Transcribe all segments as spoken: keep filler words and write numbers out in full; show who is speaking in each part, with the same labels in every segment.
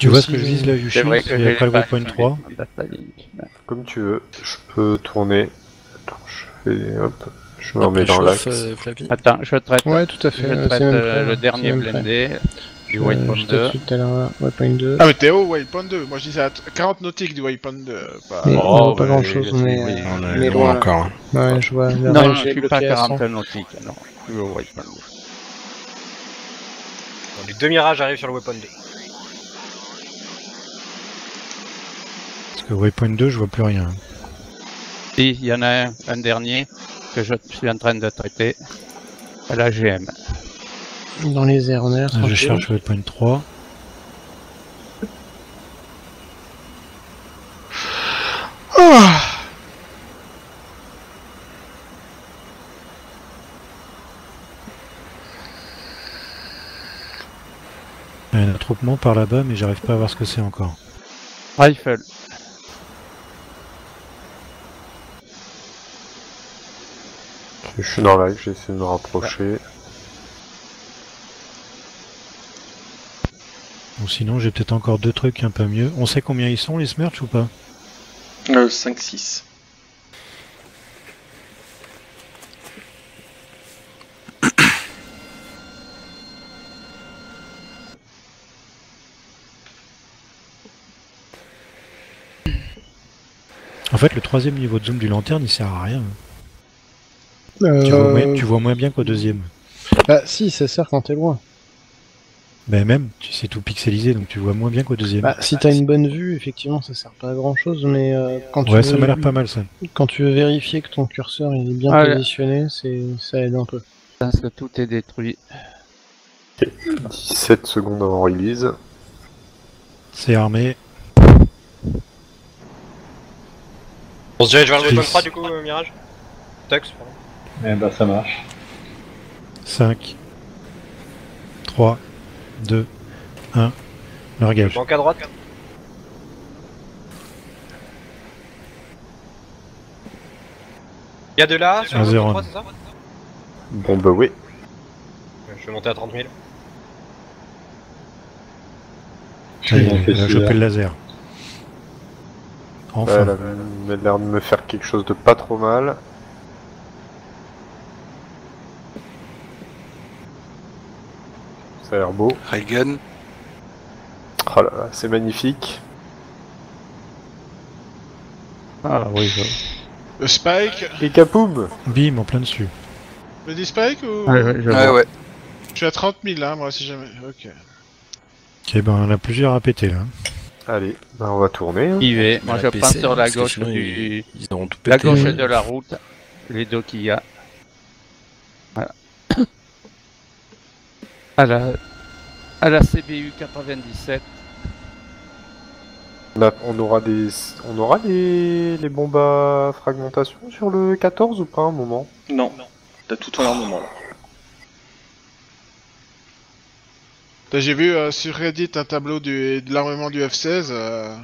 Speaker 1: Tu vois ce que je vise là, Yushi?
Speaker 2: vrai que
Speaker 1: C'est
Speaker 2: j'ai
Speaker 1: après le
Speaker 2: pas
Speaker 1: waypoint trois.
Speaker 3: Comme tu veux, je peux tourner. Attends, je fais hop, je me
Speaker 4: Après
Speaker 3: remets dans
Speaker 4: chauffe,
Speaker 3: l'axe.
Speaker 4: euh, Flappy.
Speaker 2: Attends, je traite,
Speaker 5: Ouais, tout à fait.
Speaker 2: je
Speaker 5: euh,
Speaker 2: traite
Speaker 5: c'est même
Speaker 2: euh,
Speaker 5: prêt,
Speaker 2: le
Speaker 5: ouais,
Speaker 2: dernier
Speaker 5: c'est même prêt.
Speaker 2: blindé du
Speaker 5: Je-
Speaker 2: waypoint
Speaker 5: J'étais
Speaker 2: deux.
Speaker 5: dessus tout à l'heure, là. Waypoint deux.
Speaker 6: Ah mais t'es au waypoint deux, moi je disais à quarante nautiques du waypoint deux, pas...
Speaker 5: Mais
Speaker 2: Oh,
Speaker 5: on voit pas
Speaker 2: bah,
Speaker 5: grand chose,
Speaker 2: oui,
Speaker 5: mais,
Speaker 2: oui.
Speaker 5: euh,
Speaker 4: On
Speaker 5: mais
Speaker 4: est
Speaker 5: loin.
Speaker 4: loin encore.
Speaker 5: Ouais, je vois. La
Speaker 2: Non,
Speaker 5: range
Speaker 2: non,
Speaker 5: est
Speaker 2: je suis
Speaker 5: bloquée
Speaker 2: pas
Speaker 5: à
Speaker 2: à
Speaker 5: cent.
Speaker 2: quarante nautiques, non. Je suis au waypoint deux.
Speaker 7: Bon, les deux mirages arrivent sur le weapon deux.
Speaker 1: Parce que waypoint deux, je vois plus rien.
Speaker 2: Si, il y en a un, un dernier que je suis en train de traiter à la G M.
Speaker 5: Dans les airs, on est là,
Speaker 1: Ah, je
Speaker 5: tranquille.
Speaker 1: cherche waypoint trois. Il y a un attroupement par là-bas, mais j'arrive pas à voir ce que c'est encore.
Speaker 2: Rifle.
Speaker 3: Je suis dans l'axe, j'essaie de me rapprocher.
Speaker 1: Bon, sinon, j'ai peut-être encore deux trucs un peu mieux. On sait combien ils sont, les Smerch, ou pas?
Speaker 8: Euh, cinq six.
Speaker 1: En fait, le troisième niveau de zoom du lanterne, il sert à rien.
Speaker 5: Euh,
Speaker 1: Tu, vois moins, tu vois moins bien qu'au deuxième.
Speaker 5: Bah, si, ça sert quand t'es loin.
Speaker 1: Ben même, tu sais tout pixelisé, donc tu vois moins bien qu'au deuxième.
Speaker 5: Bah, si t'as une bonne vue, effectivement, ça sert pas à grand chose, mais euh, quand, tu
Speaker 1: Ouais,
Speaker 5: veux,
Speaker 1: ça m'a l'air pas mal, ça.
Speaker 5: quand tu veux vérifier que ton curseur il est bien
Speaker 2: Ah, là.
Speaker 5: positionné, c'est ça aide un peu.
Speaker 2: Parce que tout est détruit.
Speaker 3: dix-sept secondes avant release.
Speaker 1: C'est armé.
Speaker 7: On se dirige vers le weapon
Speaker 1: Six.
Speaker 7: trois du coup, euh, Mirage Tux, pardon.
Speaker 9: Eh bah ça marche.
Speaker 1: cinq, trois, deux, un. Largage.
Speaker 7: Banque à droite. Il y a de là, sur
Speaker 1: Un
Speaker 7: le
Speaker 1: zéro.
Speaker 7: weapon trois, c'est ça?
Speaker 3: Bon bah oui.
Speaker 7: Je vais monter à trente mille.
Speaker 1: Ça y est,
Speaker 9: On fait
Speaker 1: elle a
Speaker 9: celui-là.
Speaker 1: chopé le laser.
Speaker 3: Ouais,
Speaker 1: Enfin.
Speaker 3: elle a elle a l'air de me faire quelque chose de pas trop mal. Ça a l'air beau.
Speaker 4: Railgun.
Speaker 3: Oh là là, c'est magnifique.
Speaker 2: Ah oui, je...
Speaker 6: Le Spike,
Speaker 3: Et capoum!
Speaker 1: Bim, en plein dessus.
Speaker 6: le dit Spike ou...
Speaker 2: Ouais, ouais, je
Speaker 4: Ouais,
Speaker 2: vois.
Speaker 4: ouais.
Speaker 6: Je suis à trente mille là, moi si jamais... Ok.
Speaker 1: Ok, ben on a plusieurs à péter là.
Speaker 3: Allez, ben on va tourner. hein.
Speaker 2: I V, moi
Speaker 4: Mais
Speaker 2: je
Speaker 4: la
Speaker 2: prends
Speaker 4: P C,
Speaker 2: sur la
Speaker 4: parce que
Speaker 2: gauche
Speaker 4: sinon,
Speaker 2: du...
Speaker 4: Ils, ils auront tout
Speaker 2: La
Speaker 4: pété.
Speaker 2: gauche
Speaker 5: Oui.
Speaker 2: de la route, les deux qu'il y a. Voilà. À la, à la C B U quatre-vingt-dix-sept.
Speaker 3: On, a- on aura des, on aura les, les bombes à fragmentation sur le quatorze ou pas un moment?
Speaker 8: Non, t'as tout en armement là.
Speaker 6: Là, j'ai vu euh, sur Reddit un tableau du, de l'armement du F seize. Euh...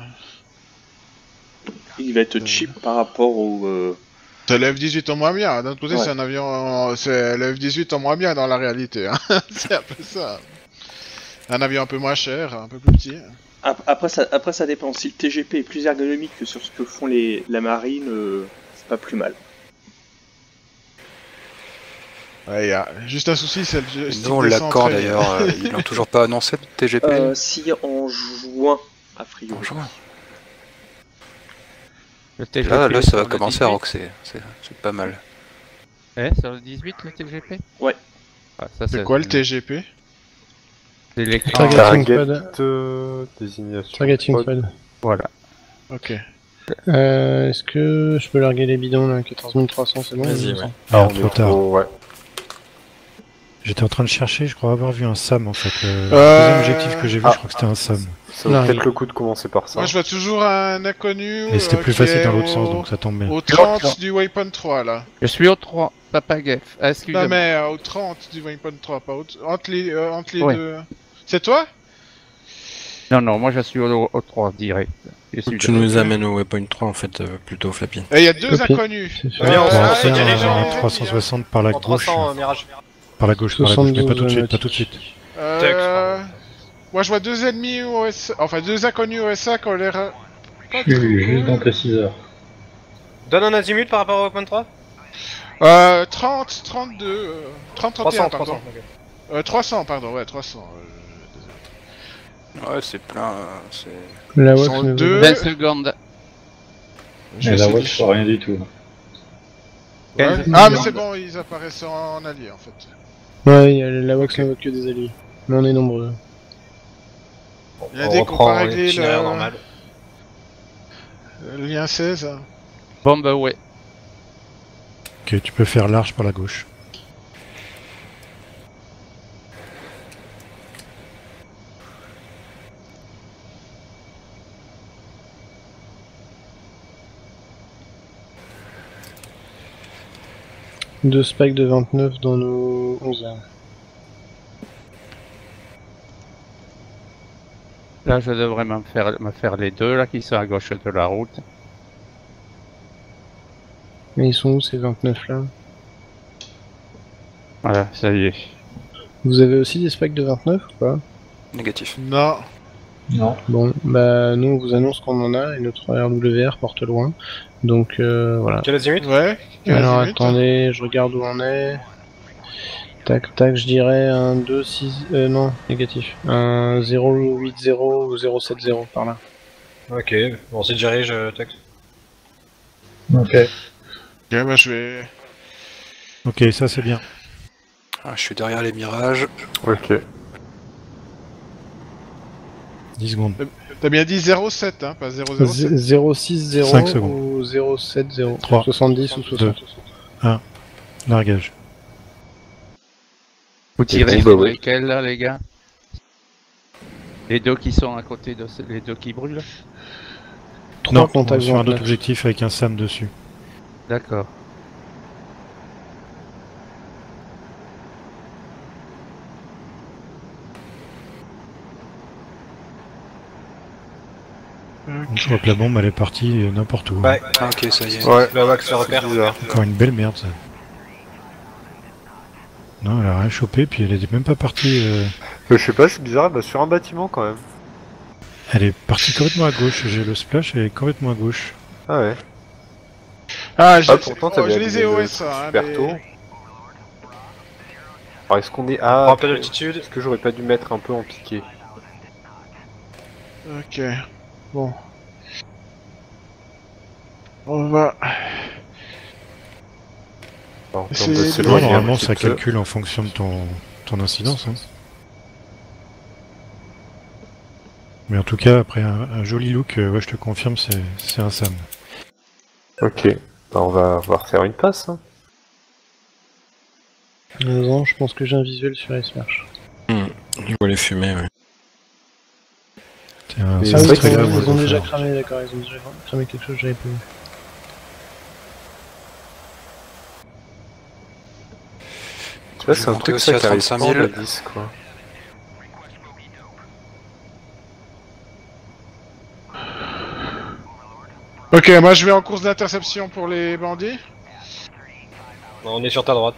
Speaker 8: Il va être cheap par rapport au. Euh...
Speaker 6: C'est le F dix-huit en moins bien. D'un autre côté,
Speaker 8: Ouais.
Speaker 6: c'est un avion, en- c'est le F dix-huit en moins bien dans la réalité. Hein. C'est un peu ça. Un avion un peu moins cher, un peu plus petit.
Speaker 8: Ap- Après ça, après, ça dépend. Si le T G P est plus ergonomique que sur ce que font les, la marine, euh, c'est pas plus mal.
Speaker 6: Ouais, y a juste un souci, c'est le
Speaker 4: Nous,
Speaker 6: stick
Speaker 4: on
Speaker 6: décentré.
Speaker 4: l'accorde d'ailleurs. euh, ils l'ont toujours pas annoncé, le T G P.
Speaker 8: Euh, si en juin, a priori.
Speaker 4: Bonjour.
Speaker 2: Le T G P
Speaker 4: Là, là,
Speaker 2: sur
Speaker 4: ça va
Speaker 2: le
Speaker 4: commencer
Speaker 2: dix-huit.
Speaker 4: à roxer. C'est c'est pas mal.
Speaker 2: Eh, sur le dix-huit, le T G P?
Speaker 8: Ouais.
Speaker 2: Ah, ça,
Speaker 6: C'est quoi le T G P?
Speaker 2: C'est l'écran.
Speaker 5: Targeting
Speaker 3: Target
Speaker 5: pod.
Speaker 3: euh, désignation.
Speaker 5: Targeting
Speaker 3: Pod.
Speaker 5: pod.
Speaker 2: Voilà.
Speaker 6: Ok.
Speaker 5: Euh, Est-ce que je peux larguer les bidons là? quatorze mille trois cents, c'est bon?
Speaker 4: Vas-y,
Speaker 5: il me
Speaker 4: ouais.
Speaker 5: semble.
Speaker 1: Ah,
Speaker 3: On
Speaker 1: trop
Speaker 3: est
Speaker 1: tard.
Speaker 3: trop- ouais.
Speaker 1: J'étais en train de chercher, je crois avoir vu un SAM en fait. Le
Speaker 6: Euh,
Speaker 1: deuxième objectif que j'ai vu,
Speaker 3: ah.
Speaker 1: je crois que c'était un SAM.
Speaker 3: Ça vaut
Speaker 5: Non,
Speaker 3: peut-être
Speaker 5: oui.
Speaker 3: le coup de commencer par ça.
Speaker 6: Moi, je vois toujours un inconnu.
Speaker 1: Mais c'était
Speaker 6: euh,
Speaker 1: plus
Speaker 6: qui
Speaker 1: facile
Speaker 6: est
Speaker 1: dans l'autre
Speaker 6: au-
Speaker 1: sens, donc ça tombe bien.
Speaker 6: Au trente du waypoint trois là.
Speaker 2: Je suis au trois, Papa Geff. Ah,
Speaker 6: Non
Speaker 2: excusez-moi.
Speaker 6: mais euh, au trente du waypoint trois, pas au... entre les, euh, entre les
Speaker 2: Ouais.
Speaker 6: deux. C'est toi?
Speaker 2: Non, non, moi je suis au, au trois direct. Je suis
Speaker 4: Tu
Speaker 2: de-
Speaker 4: nous amènes au waypoint trois en fait, euh, plutôt Flappy.
Speaker 6: Et il y a deux
Speaker 5: Ok.
Speaker 6: inconnus.
Speaker 5: C'est fait.
Speaker 7: Bien, on
Speaker 6: Euh,
Speaker 7: s'en
Speaker 1: On va
Speaker 7: va,
Speaker 1: faire
Speaker 7: c'est dirigé,
Speaker 1: un
Speaker 7: dirigé,
Speaker 1: trois cent soixante par la
Speaker 7: En
Speaker 1: gauche.
Speaker 7: trois cents, euh, Mirage.
Speaker 1: Par la gauche, par la gauche, mais pas tout de
Speaker 5: soixante-douze
Speaker 1: suite, pas tout de suite.
Speaker 6: Euh... Moi je vois deux ennemis O S A, enfin deux inconnus O S A qui ont l'air... euh, pas
Speaker 9: Je
Speaker 6: très
Speaker 9: suis juste
Speaker 6: cool.
Speaker 9: dans tes six heures.
Speaker 7: Donne un azimut par rapport au point trois.
Speaker 6: Euh, trente, trente-deux, euh, trente, trente et un,
Speaker 7: trois cents, trois
Speaker 6: pardon.
Speaker 7: cents. ok.
Speaker 6: Euh, trois cents, pardon, ouais, trois cents. Euh,
Speaker 4: Ouais, c'est plein. euh, c'est...
Speaker 5: La
Speaker 6: Ils
Speaker 5: Wax
Speaker 6: sont
Speaker 5: me
Speaker 6: deux.
Speaker 2: vingt secondes.
Speaker 6: je
Speaker 9: Mais
Speaker 6: vais
Speaker 9: la
Speaker 6: essayer
Speaker 9: Wax,
Speaker 6: de-
Speaker 9: je vois rien du tout.
Speaker 6: Ouais.
Speaker 2: quinze
Speaker 6: Ah mais
Speaker 2: secondes.
Speaker 6: c'est bon, ils apparaissent en allié en fait.
Speaker 5: Ouais, y a la Wax ne voit que des alliés. Mais on est nombreux.
Speaker 6: Il y a
Speaker 7: On
Speaker 6: des qu'on
Speaker 7: reprend
Speaker 6: pas réglé
Speaker 7: l'itinéraire
Speaker 6: le...
Speaker 7: normal.
Speaker 6: le lien seize.
Speaker 2: Bombe ouais.
Speaker 1: Ok, tu peux faire large par la gauche.
Speaker 5: Deux spikes de vingt-neuf dans nos onze heures.
Speaker 2: Là, je devrais me faire, me faire les deux là qui sont à gauche de la route.
Speaker 5: Mais ils sont où ces vingt-neuf là?
Speaker 2: Voilà, ça y est.
Speaker 5: Vous avez aussi des spikes de vingt-neuf ou pas?
Speaker 4: Négatif.
Speaker 6: Non.
Speaker 9: Non.
Speaker 5: Bon, bah nous on vous annonce qu'on en a et notre R W R porte loin. Donc euh, voilà.
Speaker 7: Quel azimut?
Speaker 6: Ouais. quinze
Speaker 5: Alors
Speaker 6: minutes.
Speaker 5: attendez, je regarde où on est. Tac tac, je dirais un deux six... Euh non, négatif. Un zéro huit zéro ou zéro sept zéro par là.
Speaker 7: Ok, bon, c'est dirige, euh, texte.
Speaker 9: Ok.
Speaker 6: Ok, bah je vais...
Speaker 1: Ok, ça c'est bien.
Speaker 4: Ah, je suis derrière les mirages.
Speaker 3: Ok.
Speaker 1: dix secondes.
Speaker 6: T'as bien dit zéro sept, hein, pas zéro zéro sept.
Speaker 5: zéro six zéro
Speaker 1: cinq secondes.
Speaker 5: ou zéro sept zéro.
Speaker 1: trois,
Speaker 5: soixante-dix ou soixante.
Speaker 1: Largage.
Speaker 2: Vous tirez
Speaker 3: bon,
Speaker 2: sur
Speaker 3: bah ouais.
Speaker 2: lesquels là, les gars? Les deux qui sont à côté de ce- les deux qui brûlent?
Speaker 5: Trois
Speaker 1: Non,
Speaker 5: contacts
Speaker 1: sur un autre
Speaker 5: vingt-neuf.
Speaker 1: objectif avec un SAM dessus.
Speaker 2: D'accord.
Speaker 1: Donc, je crois que la bombe elle est partie euh, n'importe où. hein.
Speaker 7: Ouais,
Speaker 4: Ah, ok, ça y est.
Speaker 3: Ouais.
Speaker 7: la Wax se repère.
Speaker 3: C'est bizarre.
Speaker 1: Encore une belle merde ça. Non, elle a rien chopé, puis elle était même pas partie. euh,
Speaker 3: Euh, je sais pas, c'est bizarre, bah sur un bâtiment quand même.
Speaker 1: Elle est partie complètement à gauche. J'ai le splash, elle est complètement à gauche.
Speaker 3: Ah ouais.
Speaker 6: Ah, j'ai...
Speaker 3: Ah, pourtant,
Speaker 6: oh,
Speaker 3: t'avais
Speaker 6: je les ai
Speaker 3: abusé
Speaker 6: O
Speaker 3: de
Speaker 6: S A, hein,
Speaker 3: super
Speaker 6: mais...
Speaker 3: tôt. Alors est-ce qu'on est...
Speaker 7: Prends
Speaker 3: Ah,
Speaker 7: un peu d'altitude.
Speaker 3: est-ce que j'aurais pas dû mettre un peu en piqué?
Speaker 6: Ok. Bon. On va...
Speaker 3: Alors, on
Speaker 6: C'est-
Speaker 3: peut
Speaker 6: Ouais,
Speaker 3: s'éloigner un
Speaker 1: Normalement,
Speaker 3: petit
Speaker 1: ça
Speaker 3: peu.
Speaker 1: calcule en fonction de ton, ton incidence. hein. Mais en tout cas, après un, un joli look, euh, ouais, je te confirme, c'est c'est un SAM.
Speaker 3: Ok. Bah, on va, on va refaire une passe. Hein.
Speaker 5: Non, je pense que j'ai un visuel sur S-March.
Speaker 4: Je vois les fumées, ouais.
Speaker 1: C'est un
Speaker 3: Et
Speaker 1: SAM
Speaker 3: c'est vrai
Speaker 1: très
Speaker 3: qu'ils
Speaker 1: grave.
Speaker 3: ont-
Speaker 1: ouais,
Speaker 5: Ils ont
Speaker 1: faut
Speaker 5: déjà
Speaker 1: faire.
Speaker 5: cramé, d'accord, ils ont déjà cramé quelque chose, j'avais pas vu.
Speaker 3: Là, c'est un
Speaker 4: monter
Speaker 3: truc
Speaker 4: aussi
Speaker 3: ça
Speaker 4: à
Speaker 3: qui arrive
Speaker 4: trente-cinq
Speaker 3: pas
Speaker 4: mille.
Speaker 3: de dix, quoi.
Speaker 6: Ok, moi je vais en course d'interception pour les bandits.
Speaker 7: Non, on est sur ta droite.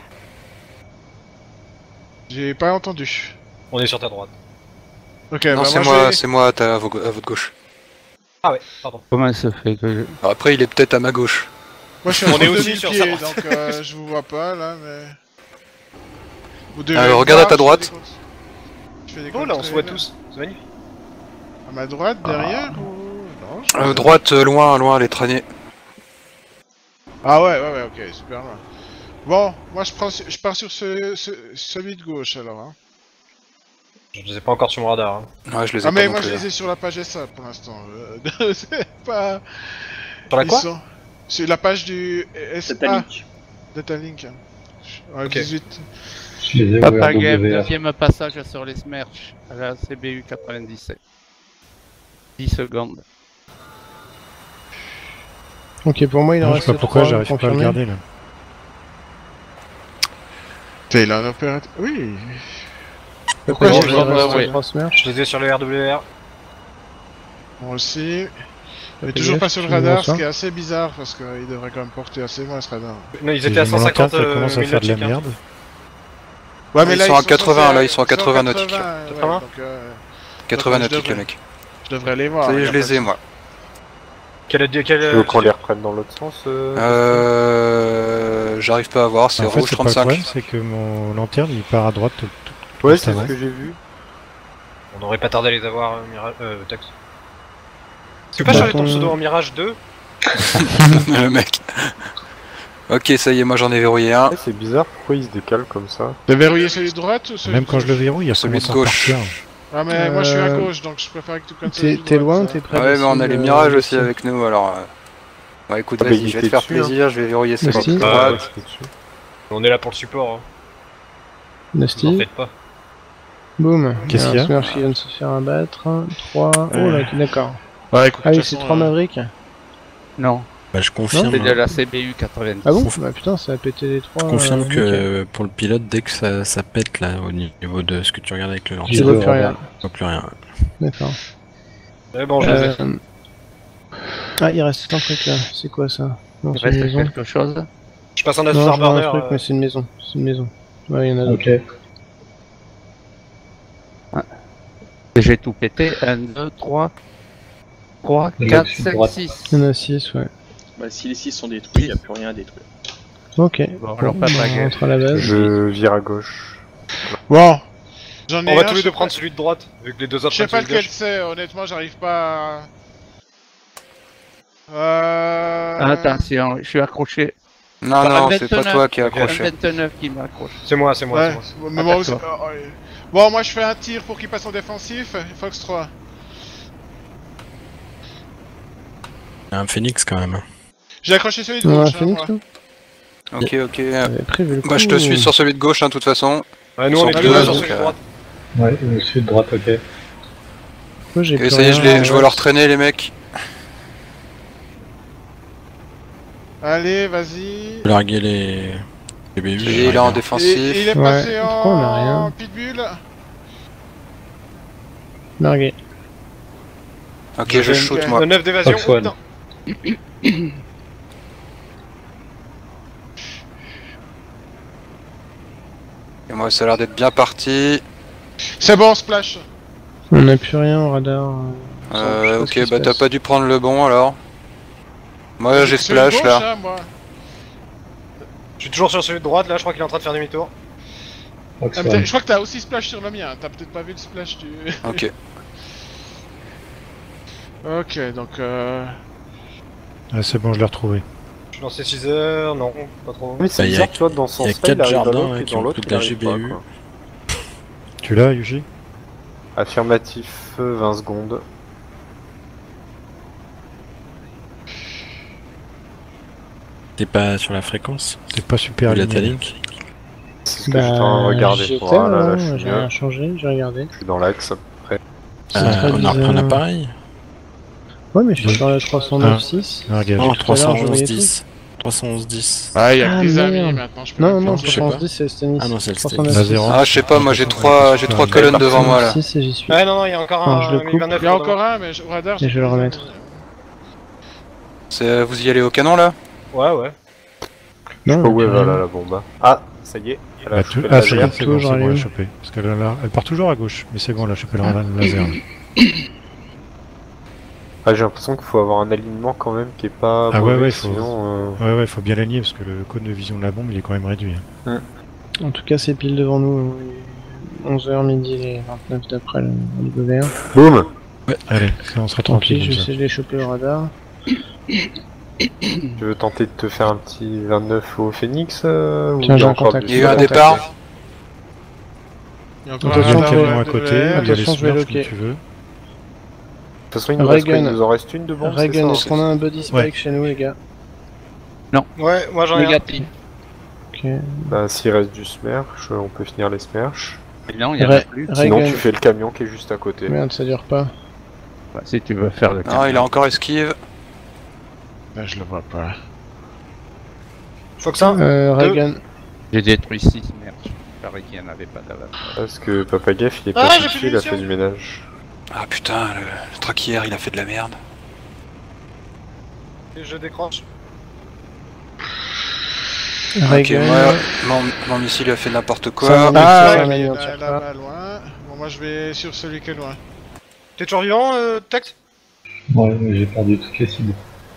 Speaker 6: J'ai pas entendu.
Speaker 7: On est sur ta droite.
Speaker 6: Ok,
Speaker 4: Non,
Speaker 6: bah
Speaker 4: c'est
Speaker 6: moi,
Speaker 4: moi,
Speaker 6: je vais-
Speaker 4: c'est moi à, ta- à vo- à votre gauche.
Speaker 7: Ah ouais, pardon.
Speaker 2: Comment ça se fait que je...
Speaker 4: Alors après, il est peut-être à ma gauche.
Speaker 6: Moi je suis
Speaker 7: On
Speaker 6: à
Speaker 7: est aussi
Speaker 6: deux mille
Speaker 7: sur
Speaker 6: pieds,
Speaker 7: sa droite.
Speaker 6: donc euh, je vous vois pas là, mais... Vous devez
Speaker 4: Alors,
Speaker 6: me
Speaker 4: regarde à
Speaker 6: voir,
Speaker 4: ta
Speaker 6: je fais
Speaker 4: droite.
Speaker 6: des comptes- je fais des
Speaker 7: Oh là, on se voit
Speaker 6: comptes-
Speaker 7: tous. C'est magnifique.
Speaker 6: À ma droite, derrière ou... Non, je
Speaker 4: Euh,
Speaker 6: pense-
Speaker 4: droite, euh, loin, loin, les traînées.
Speaker 6: Ah ouais, ouais, ouais, ok, super loin. Bon, moi je, prends, je pars sur ce, ce, celui de gauche alors. Hein.
Speaker 7: Je les ai pas encore sur mon radar. Hein.
Speaker 4: Ouais, je les ai
Speaker 6: Ah
Speaker 4: pas
Speaker 6: mais
Speaker 4: non
Speaker 6: moi
Speaker 4: plus,
Speaker 6: je
Speaker 4: là.
Speaker 6: les ai sur la page S A pour l'instant. Euh, c'est pas...
Speaker 7: Sur la
Speaker 6: Ils
Speaker 7: quoi?
Speaker 6: sont- C'est la page du S A.
Speaker 8: Satanique.
Speaker 6: Datalink. hein. Ouais,
Speaker 7: Ok.
Speaker 6: dix-huit.
Speaker 9: Je les ai
Speaker 2: Papa
Speaker 9: ouverts
Speaker 2: Game,
Speaker 9: W R.
Speaker 2: deuxième passage sur les Smerch à la C B U quatre-vingt-dix-sept. dix secondes.
Speaker 5: Ok, pour moi il en
Speaker 1: Non, je
Speaker 5: reste
Speaker 1: sais pas pourquoi
Speaker 5: trois
Speaker 1: j'arrive pas à le
Speaker 5: confirmés.
Speaker 1: garder là.
Speaker 6: T'es là un opérateur. Oui.
Speaker 5: Pourquoi
Speaker 7: Bon,
Speaker 5: j'ai
Speaker 7: je
Speaker 5: il
Speaker 7: vois,
Speaker 5: reste
Speaker 7: ouais.
Speaker 5: trois Smerch?
Speaker 7: Je les ai sur le R W R.
Speaker 6: Moi aussi. Mais
Speaker 5: Fais
Speaker 6: toujours
Speaker 5: gaffe,
Speaker 6: pas sur le
Speaker 5: tu me
Speaker 6: radar,
Speaker 5: vois
Speaker 6: ce
Speaker 5: ça
Speaker 6: qui est assez bizarre parce qu'il devrait quand même porter assez loin ce radar.
Speaker 7: Non, ils
Speaker 1: Si
Speaker 7: étaient à
Speaker 1: j'ai
Speaker 7: cent
Speaker 1: mon
Speaker 7: cinquante
Speaker 1: carte, ça commence à
Speaker 7: euh,
Speaker 1: faire de la
Speaker 7: minutes
Speaker 1: merde.
Speaker 6: Ouais,
Speaker 4: Ils sont à quatre-vingts,
Speaker 6: censés-
Speaker 4: là, ils sont à quatre-vingts nautiques.
Speaker 6: quatre-vingts, ouais,
Speaker 7: quatre-vingts
Speaker 6: donc, euh,
Speaker 4: quatre-vingt-neuf
Speaker 6: Je
Speaker 4: hits,
Speaker 6: devrais-
Speaker 4: le mec.
Speaker 6: Je devrais les voir.
Speaker 4: Ça y
Speaker 6: y
Speaker 4: est,
Speaker 6: a
Speaker 4: je
Speaker 6: pas
Speaker 4: les
Speaker 6: de-
Speaker 4: ai, moi.
Speaker 7: Quel, quel,
Speaker 3: Tu veux qu'on les reprenne dans l'autre sens euh...
Speaker 4: Euh... J'arrive pas à voir, c'est
Speaker 1: En fait,
Speaker 4: rouge
Speaker 1: c'est pas le
Speaker 4: trente-cinq.
Speaker 1: problème, c'est que mon lanterne il part à droite tout, tout
Speaker 3: Ouais, c'est
Speaker 1: constamment.
Speaker 3: ce que j'ai vu.
Speaker 7: On aurait pas tardé à les avoir, euh, Mirage... Euh, Tex. Tu peux
Speaker 5: Bah,
Speaker 7: pas changer ton
Speaker 5: ton-
Speaker 7: pseudo en Mirage deux?
Speaker 4: Le mec. Ok, ça y est, moi j'en ai verrouillé un.
Speaker 3: Ouais, c'est bizarre, pourquoi il se décale comme ça?
Speaker 6: T'as verrouillé celui de droite ou celui
Speaker 1: Même
Speaker 6: de
Speaker 1: quand je le
Speaker 6: gauche?
Speaker 1: verrouille, il
Speaker 4: Celui
Speaker 1: recommence
Speaker 4: de
Speaker 1: à
Speaker 4: gauche.
Speaker 1: repartir.
Speaker 6: Ah mais moi je suis à
Speaker 5: Euh,
Speaker 6: gauche donc je préfère que tu prennes celui
Speaker 5: T'es
Speaker 6: de
Speaker 5: t'es
Speaker 6: droite,
Speaker 5: loin,
Speaker 6: ça.
Speaker 5: t'es près
Speaker 4: Ouais,
Speaker 5: de
Speaker 4: mais on a
Speaker 5: cible,
Speaker 4: les
Speaker 5: euh,
Speaker 4: mirages
Speaker 5: de
Speaker 4: aussi
Speaker 5: cible.
Speaker 4: avec nous, alors... euh, Bah écoute,
Speaker 3: Ah bah,
Speaker 4: vas-y,
Speaker 3: il
Speaker 4: je vais
Speaker 3: était
Speaker 4: te faire
Speaker 3: dessus, hein.
Speaker 4: plaisir, je vais verrouiller celui
Speaker 5: Merci.
Speaker 4: de
Speaker 3: Ouais,
Speaker 4: droite.
Speaker 3: c'était dessus.
Speaker 7: On est là pour le support, hein. Vous en
Speaker 5: Nasty,
Speaker 7: faites pas.
Speaker 5: boum.
Speaker 1: Qu'est-ce
Speaker 5: Il
Speaker 1: qu'il y a
Speaker 5: un Smersh qui vient de se faire abattre. trois. Oh là, d'accord.
Speaker 6: Ouais, écoute,
Speaker 5: Ah
Speaker 6: de
Speaker 5: oui,
Speaker 6: toute
Speaker 5: c'est
Speaker 6: façon,
Speaker 5: trois
Speaker 6: euh,
Speaker 5: Mavericks.
Speaker 2: Non,
Speaker 10: Bah, je confirme,
Speaker 2: c'est de la C B U quatre-vingt-dix.
Speaker 5: Ah bon? Bah putain, ça a pété les trois.
Speaker 10: je confirme
Speaker 5: euh,
Speaker 10: que
Speaker 5: nickel.
Speaker 10: euh, pour le pilote, dès que ça, ça pète là au niveau de ce que tu regardes avec le
Speaker 5: Je
Speaker 10: lentille,
Speaker 5: vois
Speaker 9: le
Speaker 5: plus rien.
Speaker 9: radar.
Speaker 10: je vois plus rien.
Speaker 5: D'accord.
Speaker 7: Mais bon, je les ai.
Speaker 5: Euh... Ah, il reste un truc là. C'est quoi ça? Non,
Speaker 2: Il
Speaker 5: c'est une
Speaker 2: reste
Speaker 5: maison.
Speaker 2: quelque chose.
Speaker 7: Je passe en
Speaker 5: Non, je vois un
Speaker 7: afterburner.
Speaker 5: truc,
Speaker 7: euh,
Speaker 5: mais c'est une maison. C'est une maison. Ouais, il y en a d'autres.
Speaker 9: Ok.
Speaker 2: Et j'ai tout pété. un, deux, trois, trois,
Speaker 9: Et
Speaker 2: quatre,
Speaker 9: là-dessus,
Speaker 2: cinq,
Speaker 9: droite.
Speaker 2: six.
Speaker 5: Il y en a six, ouais.
Speaker 8: Bah, si les six sont détruits, y a plus rien à détruire.
Speaker 5: Ok.
Speaker 2: Bon, alors pas
Speaker 5: bah,
Speaker 2: de
Speaker 5: on
Speaker 2: baguette.
Speaker 5: rentre à la base.
Speaker 3: Je vire à gauche.
Speaker 6: Bon, j'en ai
Speaker 7: On
Speaker 6: un,
Speaker 7: va tous
Speaker 6: je
Speaker 7: les
Speaker 6: sais
Speaker 7: deux
Speaker 6: pas-
Speaker 7: prendre celui de droite, vu que les deux autres
Speaker 6: Je sais
Speaker 7: prennent
Speaker 6: pas
Speaker 7: celui de
Speaker 6: lequel
Speaker 7: gauche.
Speaker 6: c'est, honnêtement j'arrive pas à... Euh...
Speaker 2: Attention, je suis accroché.
Speaker 4: Non,
Speaker 2: Par
Speaker 4: non,
Speaker 2: un
Speaker 4: c'est pas
Speaker 2: vingt-neuf.
Speaker 4: toi qui est
Speaker 2: Un
Speaker 4: accroché.
Speaker 2: vingt-neuf qui m'accroche.
Speaker 7: C'est moi, c'est moi,
Speaker 6: Ouais,
Speaker 7: c'est moi.
Speaker 6: mais
Speaker 2: Ah,
Speaker 6: moi aussi...
Speaker 2: d'accord.
Speaker 6: euh, ouais. Bon, moi je fais un tir pour qu'il passe en défensif, Fox trois.
Speaker 10: Il y a un phénix quand même.
Speaker 6: J'ai accroché celui de
Speaker 5: On a un
Speaker 6: gauche, hein,
Speaker 5: phoenix,
Speaker 6: moi.
Speaker 5: nous?
Speaker 4: Ok, ok.
Speaker 5: J'avais prévu le coup.
Speaker 4: Bah je te suis sur celui de gauche, hein, de toute façon.
Speaker 7: Ouais, nous on
Speaker 4: Ils
Speaker 7: est
Speaker 4: sont
Speaker 7: tous les
Speaker 4: deux,
Speaker 7: deux sur
Speaker 4: donc,
Speaker 7: celui de
Speaker 4: euh,
Speaker 7: droite.
Speaker 9: Ouais, le sud droite, ok.
Speaker 5: Moi, j'ai
Speaker 4: Ok,
Speaker 5: plus
Speaker 4: ça y est,
Speaker 5: rien,
Speaker 4: je, les, je
Speaker 5: ouais.
Speaker 4: vois leur traîner, les mecs.
Speaker 6: Allez, vas-y.
Speaker 10: Je vais larguer les... les B U.
Speaker 4: Ça y est, il est en
Speaker 6: Et,
Speaker 4: défensif.
Speaker 6: il est
Speaker 5: Ouais,
Speaker 6: passé
Speaker 5: pourquoi on a rien
Speaker 6: en pitbull.
Speaker 5: Largué.
Speaker 4: Ok, je shoot, moi.
Speaker 7: Le neuf d'évasion.
Speaker 9: Fox
Speaker 7: Oh,
Speaker 9: One.
Speaker 7: putain.
Speaker 4: Et moi, ça a l'air d'être bien parti.
Speaker 6: C'est bon, splash.
Speaker 5: On n'a plus rien au radar. euh, je sais
Speaker 4: Euh,
Speaker 5: pas ce qui
Speaker 4: ok,
Speaker 5: se
Speaker 4: bah t'as
Speaker 5: passe.
Speaker 4: pas dû prendre le bon, alors. Moi, j'ai
Speaker 6: Celui de
Speaker 4: splash,
Speaker 6: gauche,
Speaker 4: là.
Speaker 6: hein, moi.
Speaker 7: Je suis toujours sur celui de droite, là, je crois qu'il est en train de faire demi-tour.
Speaker 9: Fox
Speaker 6: Ah,
Speaker 9: One.
Speaker 6: peut-être- je crois que t'as aussi splash sur le mien, t'as peut-être pas vu le splash du...
Speaker 4: Ok.
Speaker 6: Ok, donc euh...
Speaker 1: Ah, c'est bon, je l'ai retrouvé.
Speaker 7: Je suis lancé six heures, non, pas trop.
Speaker 3: Oui, c'est
Speaker 10: Bah, y a-
Speaker 3: bizarre, tu vois, dans son
Speaker 10: y a
Speaker 3: spell, il
Speaker 10: quatre
Speaker 3: arrive à
Speaker 10: jardins,
Speaker 3: l'autre
Speaker 10: hein,
Speaker 3: et
Speaker 10: qui
Speaker 3: dans
Speaker 10: ont
Speaker 3: l'autre,
Speaker 10: toute
Speaker 3: il
Speaker 10: la
Speaker 3: arrive
Speaker 10: G B U.
Speaker 3: pas, quoi.
Speaker 1: Tu l'as, Yuji?
Speaker 3: Affirmatif, euh, vingt secondes.
Speaker 10: T'es pas sur la fréquence
Speaker 1: T'es pas super
Speaker 10: de la
Speaker 1: aligné.
Speaker 10: Link.
Speaker 3: C'est ce que j'étais en train de regarder.
Speaker 5: j'étais,
Speaker 3: Voilà, là,
Speaker 5: hein,
Speaker 3: je suis
Speaker 5: j'ai
Speaker 3: bien.
Speaker 5: rien changé, j'ai regardé.
Speaker 3: Je suis dans l'axe.
Speaker 5: C'est
Speaker 10: Euh,
Speaker 5: très
Speaker 10: on a repris un
Speaker 5: bizarre.
Speaker 10: appareil.
Speaker 5: Ouais, mais je suis
Speaker 1: Oui.
Speaker 5: sur la trois cent neuf six.
Speaker 1: Largage.
Speaker 10: Non,
Speaker 5: tout à l'heure, je
Speaker 10: trois cent onze
Speaker 5: voyais
Speaker 10: dix. trois cent onze dix.
Speaker 6: Ah, y'a
Speaker 5: Ah,
Speaker 6: que des amis
Speaker 5: merde.
Speaker 6: maintenant, je peux
Speaker 5: Non,
Speaker 6: même
Speaker 5: non,
Speaker 6: plus
Speaker 10: je sais
Speaker 5: trois cent
Speaker 10: pas.
Speaker 5: dix, c'est le Stennis.
Speaker 10: Ah non, c'est le
Speaker 5: trois cent
Speaker 10: Stennis.
Speaker 5: neuf,
Speaker 1: La zéro.
Speaker 4: Ah, je sais pas, moi j'ai trois, j'ai trois colonnes devant moi, là.
Speaker 5: six et j'y suis.
Speaker 7: Ouais, non, non, il y a encore
Speaker 5: Non,
Speaker 7: un
Speaker 5: je le coupe.
Speaker 7: vingt-neuf.
Speaker 6: Il y a encore un, mais je- au radar...
Speaker 5: Et je vais le remettre.
Speaker 4: C'est- Vous y allez au canon, là?
Speaker 7: Ouais, ouais.
Speaker 3: Je sais
Speaker 5: Non,
Speaker 3: pas où
Speaker 5: il y
Speaker 3: elle
Speaker 5: a
Speaker 3: va
Speaker 5: rien.
Speaker 3: là, la bombe. Ah, ça y est. Elle a
Speaker 1: Bah,
Speaker 3: chopé
Speaker 1: tu-
Speaker 3: le
Speaker 1: Ah,
Speaker 3: laser.
Speaker 1: c'est bon, c'est bon,
Speaker 5: Toujours
Speaker 1: c'est bon, elle a
Speaker 5: allume.
Speaker 1: chopé. Parce qu'elle a la- elle part toujours à gauche, mais c'est bon, elle a chopé le la- le laser. là.
Speaker 3: Ah, j'ai l'impression qu'il faut avoir un alignement quand même qui est pas
Speaker 1: Ah ouais,
Speaker 3: mauvais,
Speaker 1: ouais, faut-
Speaker 3: sinon... euh,
Speaker 1: Ouais, ouais, faut bien l'aligner parce que le cône de vision de la bombe il est quand même réduit. hein.
Speaker 5: En tout cas, c'est pile devant nous. onze heures midi, les vingt-neuf d'après le le W R.
Speaker 3: Boum.
Speaker 1: Allez, ça, on sera
Speaker 5: Tant pis,
Speaker 1: tranquille.
Speaker 5: je
Speaker 1: comme
Speaker 5: vais
Speaker 1: ça.
Speaker 5: essayer de les choper au radar.
Speaker 3: Tu veux tenter de te faire un petit vingt-neuf au Phoenix euh, ou
Speaker 5: Tiens,
Speaker 3: il y
Speaker 5: j'ai
Speaker 3: a
Speaker 5: un
Speaker 3: encore
Speaker 5: contact.
Speaker 3: du-
Speaker 4: Il y a eu un
Speaker 5: Contact.
Speaker 4: départ.
Speaker 6: Il y a encore
Speaker 5: Attention,
Speaker 6: un
Speaker 1: Il y a un
Speaker 6: radar,
Speaker 1: camion à
Speaker 6: ouais,
Speaker 1: côté,
Speaker 6: de-
Speaker 1: il y a les
Speaker 5: Attention, je vais
Speaker 1: smurfs
Speaker 5: loquer.
Speaker 1: comme tu veux.
Speaker 3: De toute façon, il nous, reste quoi,
Speaker 5: Reagan.
Speaker 3: il nous en reste une de bombe, c'est
Speaker 5: Reagan,
Speaker 3: ça
Speaker 5: est-ce qu'on a un buddy spike
Speaker 1: Ouais.
Speaker 5: chez nous, les gars?
Speaker 7: Ouais, moi j'en ai un.
Speaker 2: Négatif.
Speaker 5: Ok.
Speaker 3: Bah, s'il reste du Smersh, on peut finir les Smersh.
Speaker 2: Et non, il y en a
Speaker 5: Re-
Speaker 2: plus.
Speaker 3: Sinon,
Speaker 5: Reagan.
Speaker 3: tu fais le camion qui est juste à côté.
Speaker 5: Merde, ça dure pas.
Speaker 2: Bah, si tu veux faire le
Speaker 4: Non, il a encore esquive.
Speaker 6: Ah, je le vois pas.
Speaker 7: Faut que ça.
Speaker 5: Euh, Reagan.
Speaker 2: J'ai détruit six, merde. Je parie qu'il n'y en avait pas d'avant.
Speaker 3: Parce que Papa Gaff, il est
Speaker 7: Ah,
Speaker 3: pas
Speaker 7: j'ai
Speaker 3: fiché,
Speaker 7: plus
Speaker 3: il a
Speaker 7: de
Speaker 3: fait du ménage.
Speaker 4: Ah putain, le, le traquière, il a fait de la merde.
Speaker 7: Et je décroche.
Speaker 4: Ok,
Speaker 5: Reagan.
Speaker 4: moi, mon, mon missile a fait n'importe
Speaker 5: Ça
Speaker 4: quoi.
Speaker 5: va.
Speaker 6: Ah,
Speaker 5: ça,
Speaker 6: il
Speaker 5: ça,
Speaker 6: est
Speaker 5: on
Speaker 6: là-
Speaker 5: tire
Speaker 6: là-bas
Speaker 5: pas.
Speaker 6: loin. Bon, moi je vais sur celui qui est loin.
Speaker 7: T'es toujours vivant, euh, Tex?
Speaker 9: Ouais, mais j'ai perdu toutes les cibles.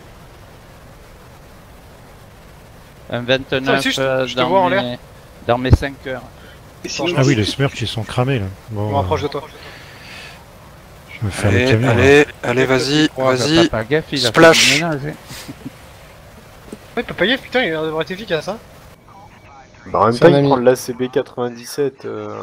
Speaker 2: Un vingt-neuf
Speaker 7: Ça aussi, je-
Speaker 2: euh,
Speaker 7: je te vois en
Speaker 2: dans,
Speaker 7: l'air.
Speaker 2: mes... dans mes cinq heures.
Speaker 8: Et sinon,
Speaker 1: Ah oui, les smurfs ils sont cramés là.
Speaker 7: Je
Speaker 1: Bon,
Speaker 7: me rapproche de toi.
Speaker 1: je vais me faire le
Speaker 4: Allez,
Speaker 1: camion. là.
Speaker 4: allez, allez, vas-y,
Speaker 2: Oh, le
Speaker 4: vas-y.
Speaker 2: Papa Gaff, il a
Speaker 4: Splash.
Speaker 2: fait du ménage, hein.
Speaker 7: Ouais, Papayev, putain, il a l'air d'avoir été efficace, hein.
Speaker 3: Bah, en même
Speaker 5: C'est
Speaker 3: temps,
Speaker 5: un
Speaker 3: il
Speaker 5: ami.
Speaker 3: prend l'A C B quatre-vingt-dix-sept. Euh...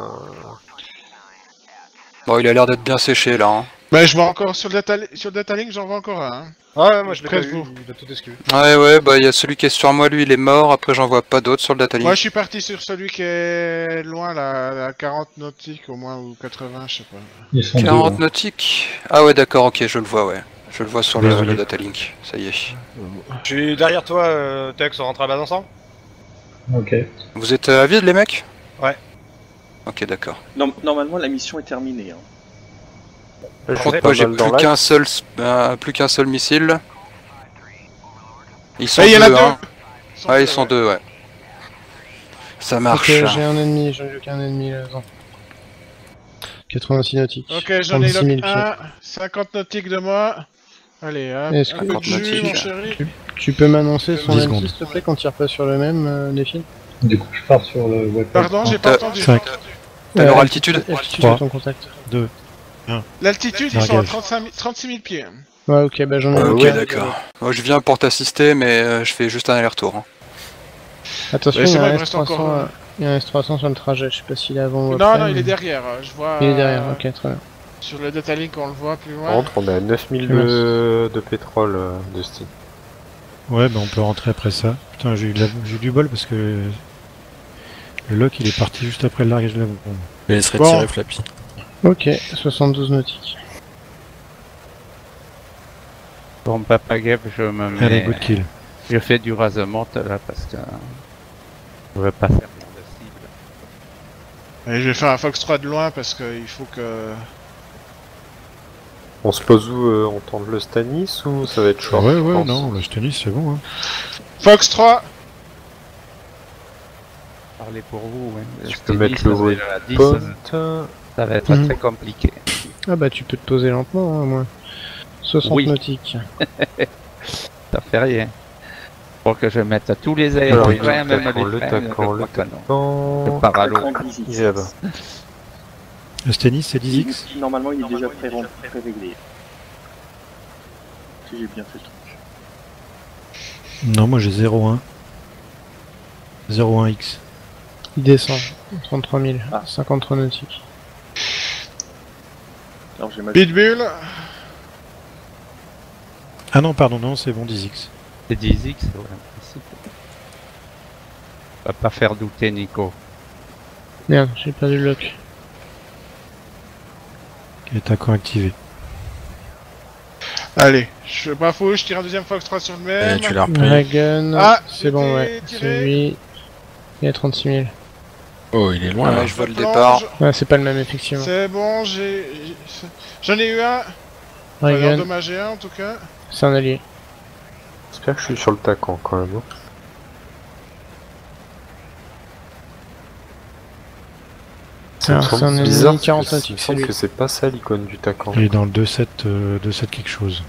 Speaker 4: Bon, il a l'air d'être bien séché là. Hein.
Speaker 6: Bah, je vois encore sur le data, sur le data link, j'en vois encore un. Hein.
Speaker 7: Ah ouais, moi je l'ai pas
Speaker 6: Près de
Speaker 7: vu,
Speaker 6: vous.
Speaker 7: il a tout esquivé.
Speaker 4: Ouais, ouais, bah il y a celui qui est sur moi, lui il est mort. Après, j'en vois pas d'autres sur le data link.
Speaker 6: Moi, je suis parti sur celui qui est loin, là, à quarante nautiques au moins, ou quatre-vingts, je sais pas.
Speaker 9: Ils sont
Speaker 4: quarante
Speaker 9: deux. hein.
Speaker 4: nautiques. Ah ouais, d'accord, ok, je le vois, ouais. Je le vois sur le,
Speaker 1: Désolé.
Speaker 4: le data link. Ça y est.
Speaker 7: Je suis derrière toi, euh, Tex, on rentre à la base ensemble.
Speaker 9: Ok.
Speaker 4: Vous êtes euh, à vide, les mecs?
Speaker 7: Ouais.
Speaker 4: Ok, d'accord.
Speaker 8: Norm- Normalement, la mission est terminée. Hein.
Speaker 3: Là, je
Speaker 4: Par
Speaker 3: suis
Speaker 4: contre,
Speaker 3: pas
Speaker 4: moi j'ai
Speaker 3: mal dans
Speaker 4: plus
Speaker 3: l'axe.
Speaker 4: qu'un seul, sp- euh, plus qu'un seul missile. Ils sont
Speaker 6: Ah, il y en a
Speaker 4: deux,
Speaker 6: deux.
Speaker 4: hein.
Speaker 6: Ils sont
Speaker 4: Ah,
Speaker 6: deux,
Speaker 4: ils sont
Speaker 6: ouais.
Speaker 4: deux, ouais. Ça marche.
Speaker 5: Ok, j'ai un ennemi, j'en ai aucun ennemi là. Attends. quatre-vingt-six nautiques.
Speaker 6: Ok, j'en ai
Speaker 5: trente-six mille
Speaker 6: lock
Speaker 5: pieds.
Speaker 6: un, cinquante nautiques de moi. Allez, hop,
Speaker 5: Est-ce
Speaker 6: un
Speaker 5: que
Speaker 6: peu de
Speaker 4: tu-
Speaker 6: jus, mon
Speaker 4: tu-
Speaker 6: chéri.
Speaker 5: Tu peux m'annoncer son
Speaker 1: dix
Speaker 5: M,
Speaker 1: secondes.
Speaker 5: s'il te plaît, qu'on tire pas sur le même, euh, Défi
Speaker 9: Du coup, je pars sur le weapon.
Speaker 6: Pardon, j'ai pas
Speaker 4: Euh,
Speaker 6: entendu.
Speaker 1: cinq.
Speaker 4: T'as leur altitude?
Speaker 5: Altitude
Speaker 1: Trois.
Speaker 5: de ton contact.
Speaker 1: deux.
Speaker 6: L'altitude, ils sont à
Speaker 1: Largage.
Speaker 6: trente-cinq mille trente-six mille pieds.
Speaker 5: Ouais, ok, bah j'en ai
Speaker 4: Euh,
Speaker 5: un.
Speaker 4: ok, d'accord. Moi je viens pour t'assister, mais euh, je fais juste un aller-retour. Hein.
Speaker 5: Attention,
Speaker 6: Ouais,
Speaker 5: il y
Speaker 6: c'est
Speaker 5: a
Speaker 6: bon, il
Speaker 5: un
Speaker 6: me
Speaker 5: S
Speaker 6: reste
Speaker 5: trois cents,
Speaker 6: encore,
Speaker 5: euh, il y a un S trois cents sur le trajet, je sais pas s'il est avant ou
Speaker 6: Non,
Speaker 5: après.
Speaker 6: non, il
Speaker 5: mais-
Speaker 6: est derrière. Je vois.
Speaker 5: Il est derrière,
Speaker 6: euh,
Speaker 5: ok, très bien.
Speaker 6: Sur le data link, on le voit plus
Speaker 3: Par
Speaker 6: loin.
Speaker 3: contre, on est à neuf mille
Speaker 5: Je
Speaker 3: de... de pétrole euh, de Steam.
Speaker 1: Ouais, bah on peut rentrer après ça. Putain, j'ai eu, de la- j'ai eu du bol parce que le lock il est parti juste après le largage de la bombe.
Speaker 10: Je laisserai
Speaker 6: Bon.
Speaker 10: tirer Flappy.
Speaker 5: Ok, soixante-douze nautiques.
Speaker 2: Bon, Papa Gaff, je me mets...
Speaker 1: Allez, good kill.
Speaker 2: Je fais du rasement là parce que je veux pas faire de cible.
Speaker 6: Et je vais faire un Foxtrot de loin parce qu'il faut que.
Speaker 3: On se pose où euh, On tente le Stanis ou ça va être
Speaker 1: Ah
Speaker 3: short
Speaker 1: ouais,
Speaker 3: je
Speaker 1: ouais,
Speaker 3: pense
Speaker 1: non, le tennis c'est bon. Hein.
Speaker 6: Fox trois.
Speaker 2: Parlez pour vous, ouais.
Speaker 3: Tu
Speaker 2: C'était
Speaker 3: peux mettre
Speaker 2: dix,
Speaker 3: le
Speaker 2: ça va être à dix,
Speaker 3: Point.
Speaker 2: ça va être
Speaker 5: Mhm.
Speaker 2: très compliqué.
Speaker 5: Ah bah tu peux te poser lentement, hein, moi. soixante
Speaker 2: Oui.
Speaker 5: nautiques.
Speaker 2: Ça fait rien. Pour que je mette tous les
Speaker 3: Alors,
Speaker 2: aéros,
Speaker 3: le
Speaker 2: même les
Speaker 3: Tacan, le
Speaker 2: freins,
Speaker 3: Tacan,
Speaker 2: je
Speaker 3: le
Speaker 2: crois que non.
Speaker 3: Tacan.
Speaker 2: Je pars à l'eau.
Speaker 3: Il est là-bas.
Speaker 1: Le tennis c'est dix X.
Speaker 8: Normalement, il est déjà pré-réglé. Pré si j'ai bien fait le truc.
Speaker 1: Non, moi j'ai zéro un. zéro un X.
Speaker 5: Il descend. trente-trois mille.
Speaker 8: Ah.
Speaker 5: cinquante-trois nautiques.
Speaker 8: Alors j'ai ma...
Speaker 6: Pitbull.
Speaker 1: Ah non, pardon, non, c'est bon, dix X.
Speaker 2: C'est dix X, ouais, en principe. Va pas faire douter Nico.
Speaker 5: Merde, j'ai perdu le lock.
Speaker 1: Qui est encore activé.
Speaker 6: Allez, je suis pas fou, je tire un deuxième Fox trois sur le
Speaker 10: Eh,
Speaker 6: même.
Speaker 10: tu l'as repris.
Speaker 5: Dragon.
Speaker 6: Ah,
Speaker 5: c'est bon,
Speaker 6: j'ai
Speaker 5: ouais.
Speaker 6: tiré.
Speaker 5: C'est lui. Il a trente-six mille.
Speaker 10: Oh, il est loin
Speaker 4: Ouais,
Speaker 10: là.
Speaker 4: je vois le
Speaker 6: Plonge.
Speaker 4: départ.
Speaker 5: Ouais, c'est pas le même, effectivement.
Speaker 6: C'est bon, j'ai. j'ai- J'en ai eu un. J'en ai
Speaker 5: Dragon,
Speaker 6: endommagé un en tout cas.
Speaker 5: c'est un allié.
Speaker 3: J'espère que je suis sur le Tacan quand même. hein. Ça me
Speaker 5: Alors, c'est
Speaker 3: semble
Speaker 5: un ennemi
Speaker 3: bizarre, parce que
Speaker 5: quarante
Speaker 3: il me
Speaker 5: nautiques, c'est
Speaker 3: semble
Speaker 5: lui.
Speaker 3: que c'est pas ça l'icône du Tacan.
Speaker 1: Il est dans le deux sept, euh, deux sept quelque chose.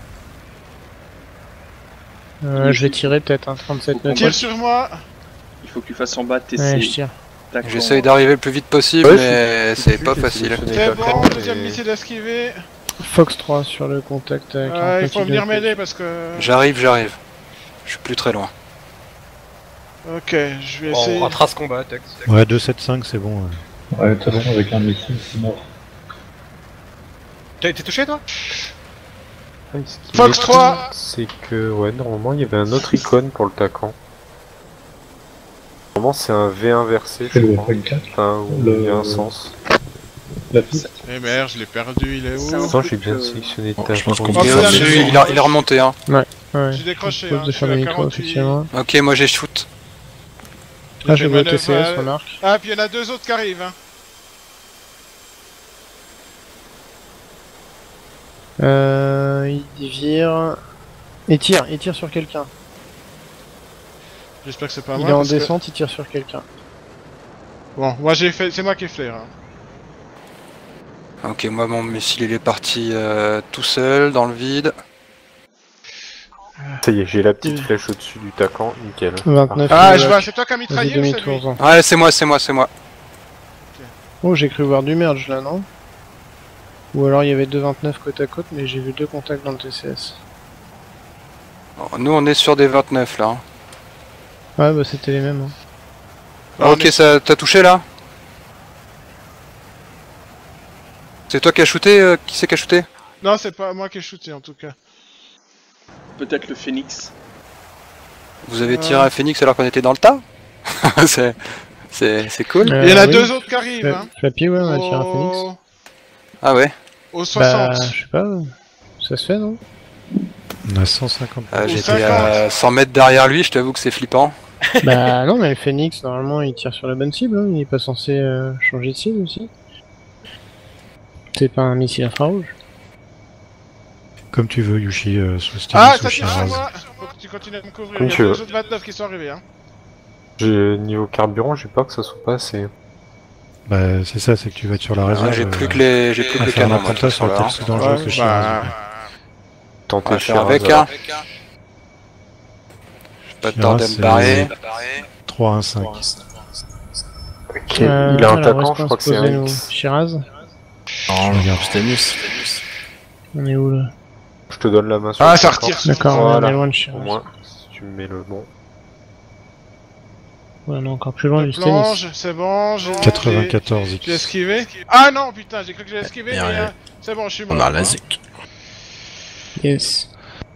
Speaker 5: Euh, je vais tirer peut-être un trente-sept
Speaker 8: Faut qu'on
Speaker 6: Tire
Speaker 5: nautiques.
Speaker 6: sur moi.
Speaker 8: Il faut que tu fasses en bas tes
Speaker 5: Ouais, je tire.
Speaker 8: D'accord.
Speaker 4: J'essaye d'arriver le plus vite possible,
Speaker 3: Ouais,
Speaker 4: mais
Speaker 3: je-
Speaker 4: c'est
Speaker 3: je-
Speaker 4: pas
Speaker 3: j'ai
Speaker 4: facile.
Speaker 3: sélectionné
Speaker 6: C'est
Speaker 3: Tacan,
Speaker 6: bon, deuxième
Speaker 3: mais-
Speaker 6: missile esquivé.
Speaker 5: Fox trois sur le contact. euh,
Speaker 6: Euh,
Speaker 5: quarante
Speaker 6: il faut
Speaker 5: nautiques
Speaker 6: venir
Speaker 5: de-
Speaker 6: m'aider parce que.
Speaker 4: J'arrive, j'arrive. Je suis plus très loin.
Speaker 6: Ok, je vais
Speaker 7: Bon,
Speaker 6: essayer.
Speaker 7: on rattrape ce combat, Tex.
Speaker 1: Ouais, deux sept cinq c'est bon. ouais.
Speaker 9: Ouais, de toute façon, avec un missile, c'est mort.
Speaker 7: T'as été touché toi?
Speaker 3: Ah, ce qui
Speaker 6: Fox
Speaker 3: est
Speaker 6: trois.
Speaker 3: cool, c'est que, ouais, normalement, il y avait un autre icône pour le Tacan. Normalement, c'est un V inversé,
Speaker 9: C'est
Speaker 3: je
Speaker 9: le
Speaker 3: crois.
Speaker 9: weapon quatre.
Speaker 3: Enfin, où
Speaker 9: Le-
Speaker 3: il y a un sens.
Speaker 9: La piste.
Speaker 6: Eh merde, je l'ai perdu, il est
Speaker 8: C'est
Speaker 6: où
Speaker 8: un
Speaker 3: Attends,
Speaker 8: truc,
Speaker 3: j'ai bien
Speaker 8: euh,
Speaker 3: sélectionné
Speaker 10: Bon,
Speaker 3: Tacan.
Speaker 10: je pense qu'on
Speaker 6: Oh,
Speaker 10: peut
Speaker 6: putain,
Speaker 10: faire
Speaker 6: j'ai
Speaker 10: des-
Speaker 6: vu.
Speaker 4: il, a, il est remonté, hein.
Speaker 5: Ouais.
Speaker 6: J'ai décroché,
Speaker 5: Je
Speaker 6: hein,
Speaker 5: pose
Speaker 6: je
Speaker 5: de
Speaker 6: suis
Speaker 5: faire
Speaker 6: à
Speaker 5: le micro,
Speaker 6: quarante-huit.
Speaker 5: effectivement.
Speaker 4: Ok, moi j'ai shoot.
Speaker 5: Ah, je
Speaker 6: J'ai
Speaker 5: vais au
Speaker 6: manœuvre,
Speaker 5: T C S,
Speaker 6: euh,
Speaker 5: remarque.
Speaker 6: Ah, puis il y en a deux autres qui arrivent. Hein.
Speaker 5: Euh, il vire. Il tire, il tire sur quelqu'un.
Speaker 6: J'espère que c'est pas
Speaker 5: Il
Speaker 6: moi.
Speaker 5: est en
Speaker 6: parce que-
Speaker 5: descente, il tire sur quelqu'un.
Speaker 6: Bon, moi j'ai fait, c'est moi qui ai flair. Hein.
Speaker 4: Ok, moi mon missile il est parti euh, tout seul dans le vide.
Speaker 3: Ça y est, j'ai la petite flèche au-dessus du taquant, nickel.
Speaker 5: vingt-neuf.
Speaker 6: Ah,
Speaker 5: euh,
Speaker 6: je vois, c'est toi qui as
Speaker 5: Vas-y,
Speaker 6: mitraillé ou c'est lui?
Speaker 5: demi-tour.
Speaker 4: Ouais, c'est moi, c'est moi, c'est moi.
Speaker 5: Oh, j'ai cru voir du merge là, non? Ou alors il y avait deux vingt-neuf côte à côte, mais j'ai vu deux contacts dans le T C S.
Speaker 4: Bon, nous on est sur des vingt-neuf là. Hein.
Speaker 5: Ouais, bah c'était les mêmes. Hein.
Speaker 6: Ah,
Speaker 4: ok,
Speaker 6: mais-
Speaker 4: ça t'as touché là? C'est toi qui as shooté euh, Qui c'est qui a shooté?
Speaker 6: Non, c'est pas moi qui ai shooté en tout cas.
Speaker 8: Peut-être le Phoenix.
Speaker 4: Vous avez
Speaker 6: Ouais.
Speaker 4: tiré un phoenix alors qu'on était dans le tas? C'est c'est c'est cool.
Speaker 5: Euh,
Speaker 6: Il y en a
Speaker 5: oui.
Speaker 6: deux autres qui arrivent,
Speaker 5: Fla-
Speaker 6: hein.
Speaker 5: Flappy, ouais, on a tiré un Phoenix.
Speaker 6: Au...
Speaker 4: Ah ouais.
Speaker 6: au soixante.
Speaker 5: Bah, je sais pas, ça se fait, non?
Speaker 1: On a cent cinquante.
Speaker 4: Ah,
Speaker 6: Au
Speaker 4: J'étais
Speaker 6: cinquante.
Speaker 4: à cent mètres derrière lui, je t'avoue que c'est flippant.
Speaker 5: Bah non, mais le Phoenix, normalement, il tire sur la bonne cible, hein. Il est pas censé euh, changer de cible aussi. C'est pas un missile infrarouge.
Speaker 1: Comme tu veux, Yushi, euh, sur Stennis
Speaker 6: Ah,
Speaker 1: ou
Speaker 6: ça tire sur
Speaker 1: Shiraz.
Speaker 6: moi. Faut que tu continues à me couvrir.
Speaker 3: Comme
Speaker 6: Il y a
Speaker 3: tu
Speaker 6: deux
Speaker 3: veux.
Speaker 6: autres vingt-neuf qui sont arrivés, hein.
Speaker 3: J'ai niveau carburant, j'ai peur que ça soit pas assez.
Speaker 1: Bah, c'est ça, c'est que tu vas être sur la
Speaker 4: Ah,
Speaker 1: réserve.
Speaker 4: j'ai
Speaker 1: euh,
Speaker 4: plus que les, j'ai plus que
Speaker 1: à
Speaker 4: le
Speaker 1: faire un
Speaker 4: canon. moi, de toute
Speaker 1: apprentissage sur
Speaker 4: façon,
Speaker 1: le
Speaker 4: là,
Speaker 1: texte sous dangereux que
Speaker 6: Ouais,
Speaker 1: Shiraz.
Speaker 6: bah...
Speaker 4: On
Speaker 3: Tenter
Speaker 4: va faire avec
Speaker 3: Shiraz,
Speaker 4: hein. Pas
Speaker 1: Shiraz,
Speaker 4: tard de me
Speaker 1: c'est-
Speaker 4: barrer.
Speaker 1: trois un cinq.
Speaker 3: Ok,
Speaker 5: Euh,
Speaker 3: il a un
Speaker 5: alors,
Speaker 3: taquant,
Speaker 5: est-ce
Speaker 3: je
Speaker 5: qu'on
Speaker 3: crois que
Speaker 5: se
Speaker 3: c'est un
Speaker 5: posait, nous
Speaker 3: X.
Speaker 5: Shiraz?
Speaker 10: Non, je regarde Stennis.
Speaker 5: On est où là?
Speaker 3: Je te donne la main sur
Speaker 6: Ah,
Speaker 3: le
Speaker 6: ça
Speaker 3: taquant.
Speaker 6: retire.
Speaker 5: D'accord, on
Speaker 3: Voilà.
Speaker 5: est loin de
Speaker 3: Au
Speaker 5: Shiraz.
Speaker 3: moins, si tu me mets le bon.
Speaker 5: Ouais, on est encore plus loin
Speaker 6: Le
Speaker 5: du Stennis.
Speaker 6: plonge, c'est bon, j'ai...
Speaker 1: quatre-vingt-quatorze
Speaker 6: J'ai
Speaker 1: X.
Speaker 6: esquivé. Ah non, putain, j'ai cru que j'ai esquivé,
Speaker 10: Mais
Speaker 6: mais...
Speaker 10: rien.
Speaker 6: euh, c'est bon, je suis mort.
Speaker 10: On a
Speaker 6: hein.
Speaker 10: la zik.
Speaker 5: Yes.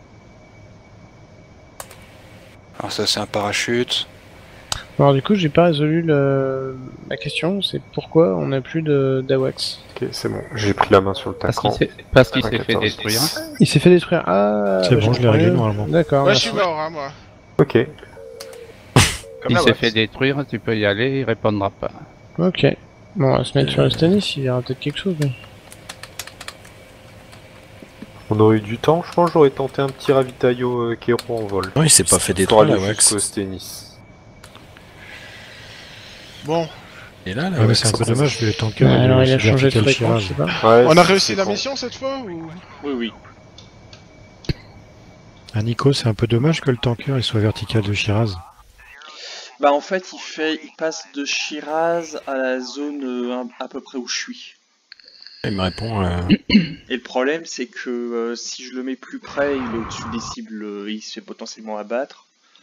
Speaker 4: Alors ça c'est un parachute.
Speaker 5: Alors du coup, j'ai pas résolu le... ma question, c'est pourquoi on n'a plus de d'Awax.
Speaker 3: Ok, c'est bon, j'ai pris la main sur le
Speaker 2: Parce
Speaker 3: taquant.
Speaker 2: qu'il s'est parce qu'il s'est fait
Speaker 3: quatorze.
Speaker 2: détruire.
Speaker 5: Il s'est fait détruire. Ah,
Speaker 1: C'est
Speaker 5: bah,
Speaker 1: bon,
Speaker 5: je
Speaker 1: je l'ai réglé
Speaker 5: comprends mieux.
Speaker 1: normalement.
Speaker 5: D'accord.
Speaker 6: Ouais, je
Speaker 5: merci.
Speaker 6: suis mort, hein, moi.
Speaker 3: Ok,
Speaker 7: Comme
Speaker 2: Il
Speaker 7: la
Speaker 2: s'est
Speaker 7: Wax.
Speaker 2: fait détruire, tu peux y aller, il répondra pas.
Speaker 5: Ok. Bon, on va se mettre sur le Stennis, il y aura peut-être quelque chose. Mais...
Speaker 3: on aurait eu du temps, je pense que j'aurais tenté un petit ravitaillot euh, Kéro en vol.
Speaker 10: Non, il s'est pas fait
Speaker 3: Pour
Speaker 10: détruire
Speaker 3: aller
Speaker 10: la Wax.
Speaker 3: jusqu'au Stennis.
Speaker 6: Bon,
Speaker 10: Et là, la
Speaker 1: Ouais, mais
Speaker 10: Wax,
Speaker 1: c'est un peu
Speaker 10: ça-
Speaker 1: dommage, le tanker.
Speaker 5: Ouais, alors il a
Speaker 1: est
Speaker 5: changé de
Speaker 1: vertical
Speaker 5: fréquence, je
Speaker 1: Shiraz.
Speaker 5: sais pas.
Speaker 3: Ouais,
Speaker 6: on a
Speaker 3: c'est-
Speaker 6: réussi
Speaker 3: c'est
Speaker 6: la
Speaker 3: con.
Speaker 6: mission cette fois ou...
Speaker 8: Oui, oui.
Speaker 1: Ah, Nico, c'est un peu dommage que le tanker il soit vertical de Shiraz.
Speaker 8: Bah en fait, il fait, il passe de Shiraz à la zone euh, un- à peu près où je suis.
Speaker 10: Il me répond. euh,
Speaker 8: Et le problème, c'est que euh, si je le mets plus près, il est au-dessus des cibles, euh, il se fait potentiellement abattre.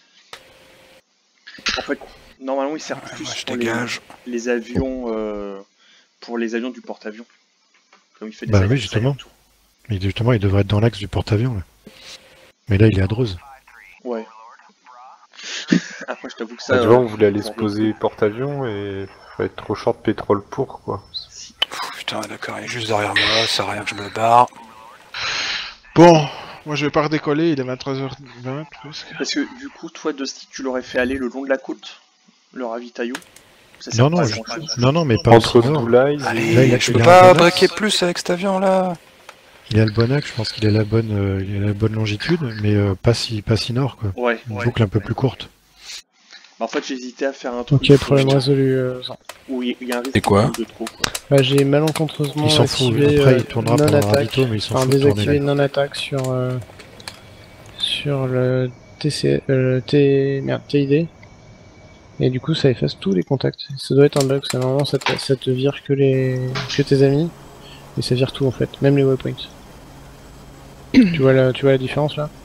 Speaker 8: En fait, normalement, il sert
Speaker 4: Ouais,
Speaker 8: plus
Speaker 4: moi je
Speaker 8: pour les,
Speaker 4: dégage.
Speaker 8: les avions, euh, pour les avions du porte-avions. Comme il fait des
Speaker 1: Bah
Speaker 8: avions
Speaker 1: oui,
Speaker 8: qui
Speaker 1: justement.
Speaker 8: s'arrêtent tout.
Speaker 1: Mais justement, il devrait être dans l'axe du porte-avions. Là. Mais là, il est à Dreuze.
Speaker 8: Ouais. Après, je t'avoue que ça.
Speaker 3: Bah, tu vois,
Speaker 8: euh,
Speaker 3: on voulait aller se
Speaker 8: pour-
Speaker 3: poser porte-avions et faut être trop short pétrole pour quoi.
Speaker 8: si.
Speaker 4: Pff, putain d'accord, il est juste derrière moi, ça sert à rien que je me barre.
Speaker 6: Bon, moi je vais pas redécoller, il est vingt-trois heures vingt presque.
Speaker 8: Parce que du coup, toi, Dusty, tu l'aurais fait aller le long de la côte, le ravitaillot. Ça
Speaker 1: Non,
Speaker 8: sert
Speaker 1: non,
Speaker 8: pas à
Speaker 1: je-
Speaker 8: grand-chose.
Speaker 1: non, non, mais pas
Speaker 3: Entre
Speaker 1: aussi nord.
Speaker 3: Doulais
Speaker 1: Là,
Speaker 3: et...
Speaker 1: il
Speaker 4: Allez,
Speaker 1: a-
Speaker 4: je
Speaker 1: il
Speaker 4: peux
Speaker 1: a un
Speaker 4: pas
Speaker 1: bon
Speaker 4: braquer
Speaker 1: axe.
Speaker 4: plus avec cet avion là.
Speaker 1: Il a le bon axe, je pense qu'il a la bonne, euh, il a la bonne longitude, mais euh, pas si, pas si nord, quoi.
Speaker 8: Ouais,
Speaker 1: Une
Speaker 8: ouais.
Speaker 1: boucle un peu plus courte.
Speaker 8: Bah, en fait, j'hésitais à faire un truc
Speaker 5: Ok, problème résolu. Euh, Zan.
Speaker 8: où il y a un risque
Speaker 10: C'est quoi
Speaker 8: de trop. Quoi.
Speaker 5: bah, j'ai malencontreusement
Speaker 1: Il s'en fout,
Speaker 5: activé
Speaker 1: après
Speaker 5: euh,
Speaker 1: il tournera pendant le
Speaker 5: non-attaque.
Speaker 1: ravito, mais il s'en
Speaker 5: Enfin,
Speaker 1: fout de tourner
Speaker 5: désactiver
Speaker 1: là.
Speaker 5: non-attaque sur, euh, sur le T C, euh, le T, merde, T I D. Et du coup, ça efface tous les contacts. Ça doit être un bug, ça normalement ça te, ça te vire que les que tes amis, et ça vire tout en fait, même les waypoints. tu vois la, tu vois la différence là?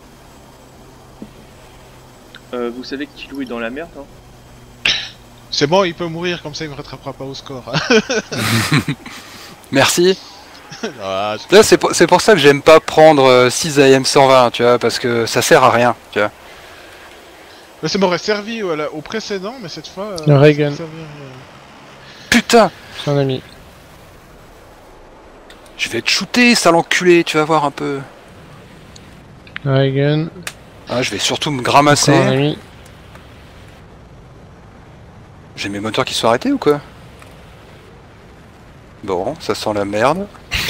Speaker 8: Euh, vous savez que Kilo est dans la merde, hein.
Speaker 6: C'est bon, il peut mourir, comme ça il me rattrapera pas au score. hein.
Speaker 4: Merci.
Speaker 6: Ah,
Speaker 4: Là c'est pour, c'est pour ça que j'aime pas prendre euh, six A M cent vingt, tu vois, parce que ça sert à rien, tu vois.
Speaker 6: mais ça m'aurait servi au, au précédent, mais cette fois... euh,
Speaker 5: Le Reagan.
Speaker 6: ça servir, euh,
Speaker 4: Putain,
Speaker 5: C'est un ami.
Speaker 4: je vais te shooter, sale enculé, tu vas voir un peu.
Speaker 5: Reagan,
Speaker 4: Ah, je vais surtout me
Speaker 5: encore un
Speaker 4: gramasser.
Speaker 5: ami.
Speaker 4: J'ai mes moteurs qui sont arrêtés ou quoi? Bon, ça sent la merde.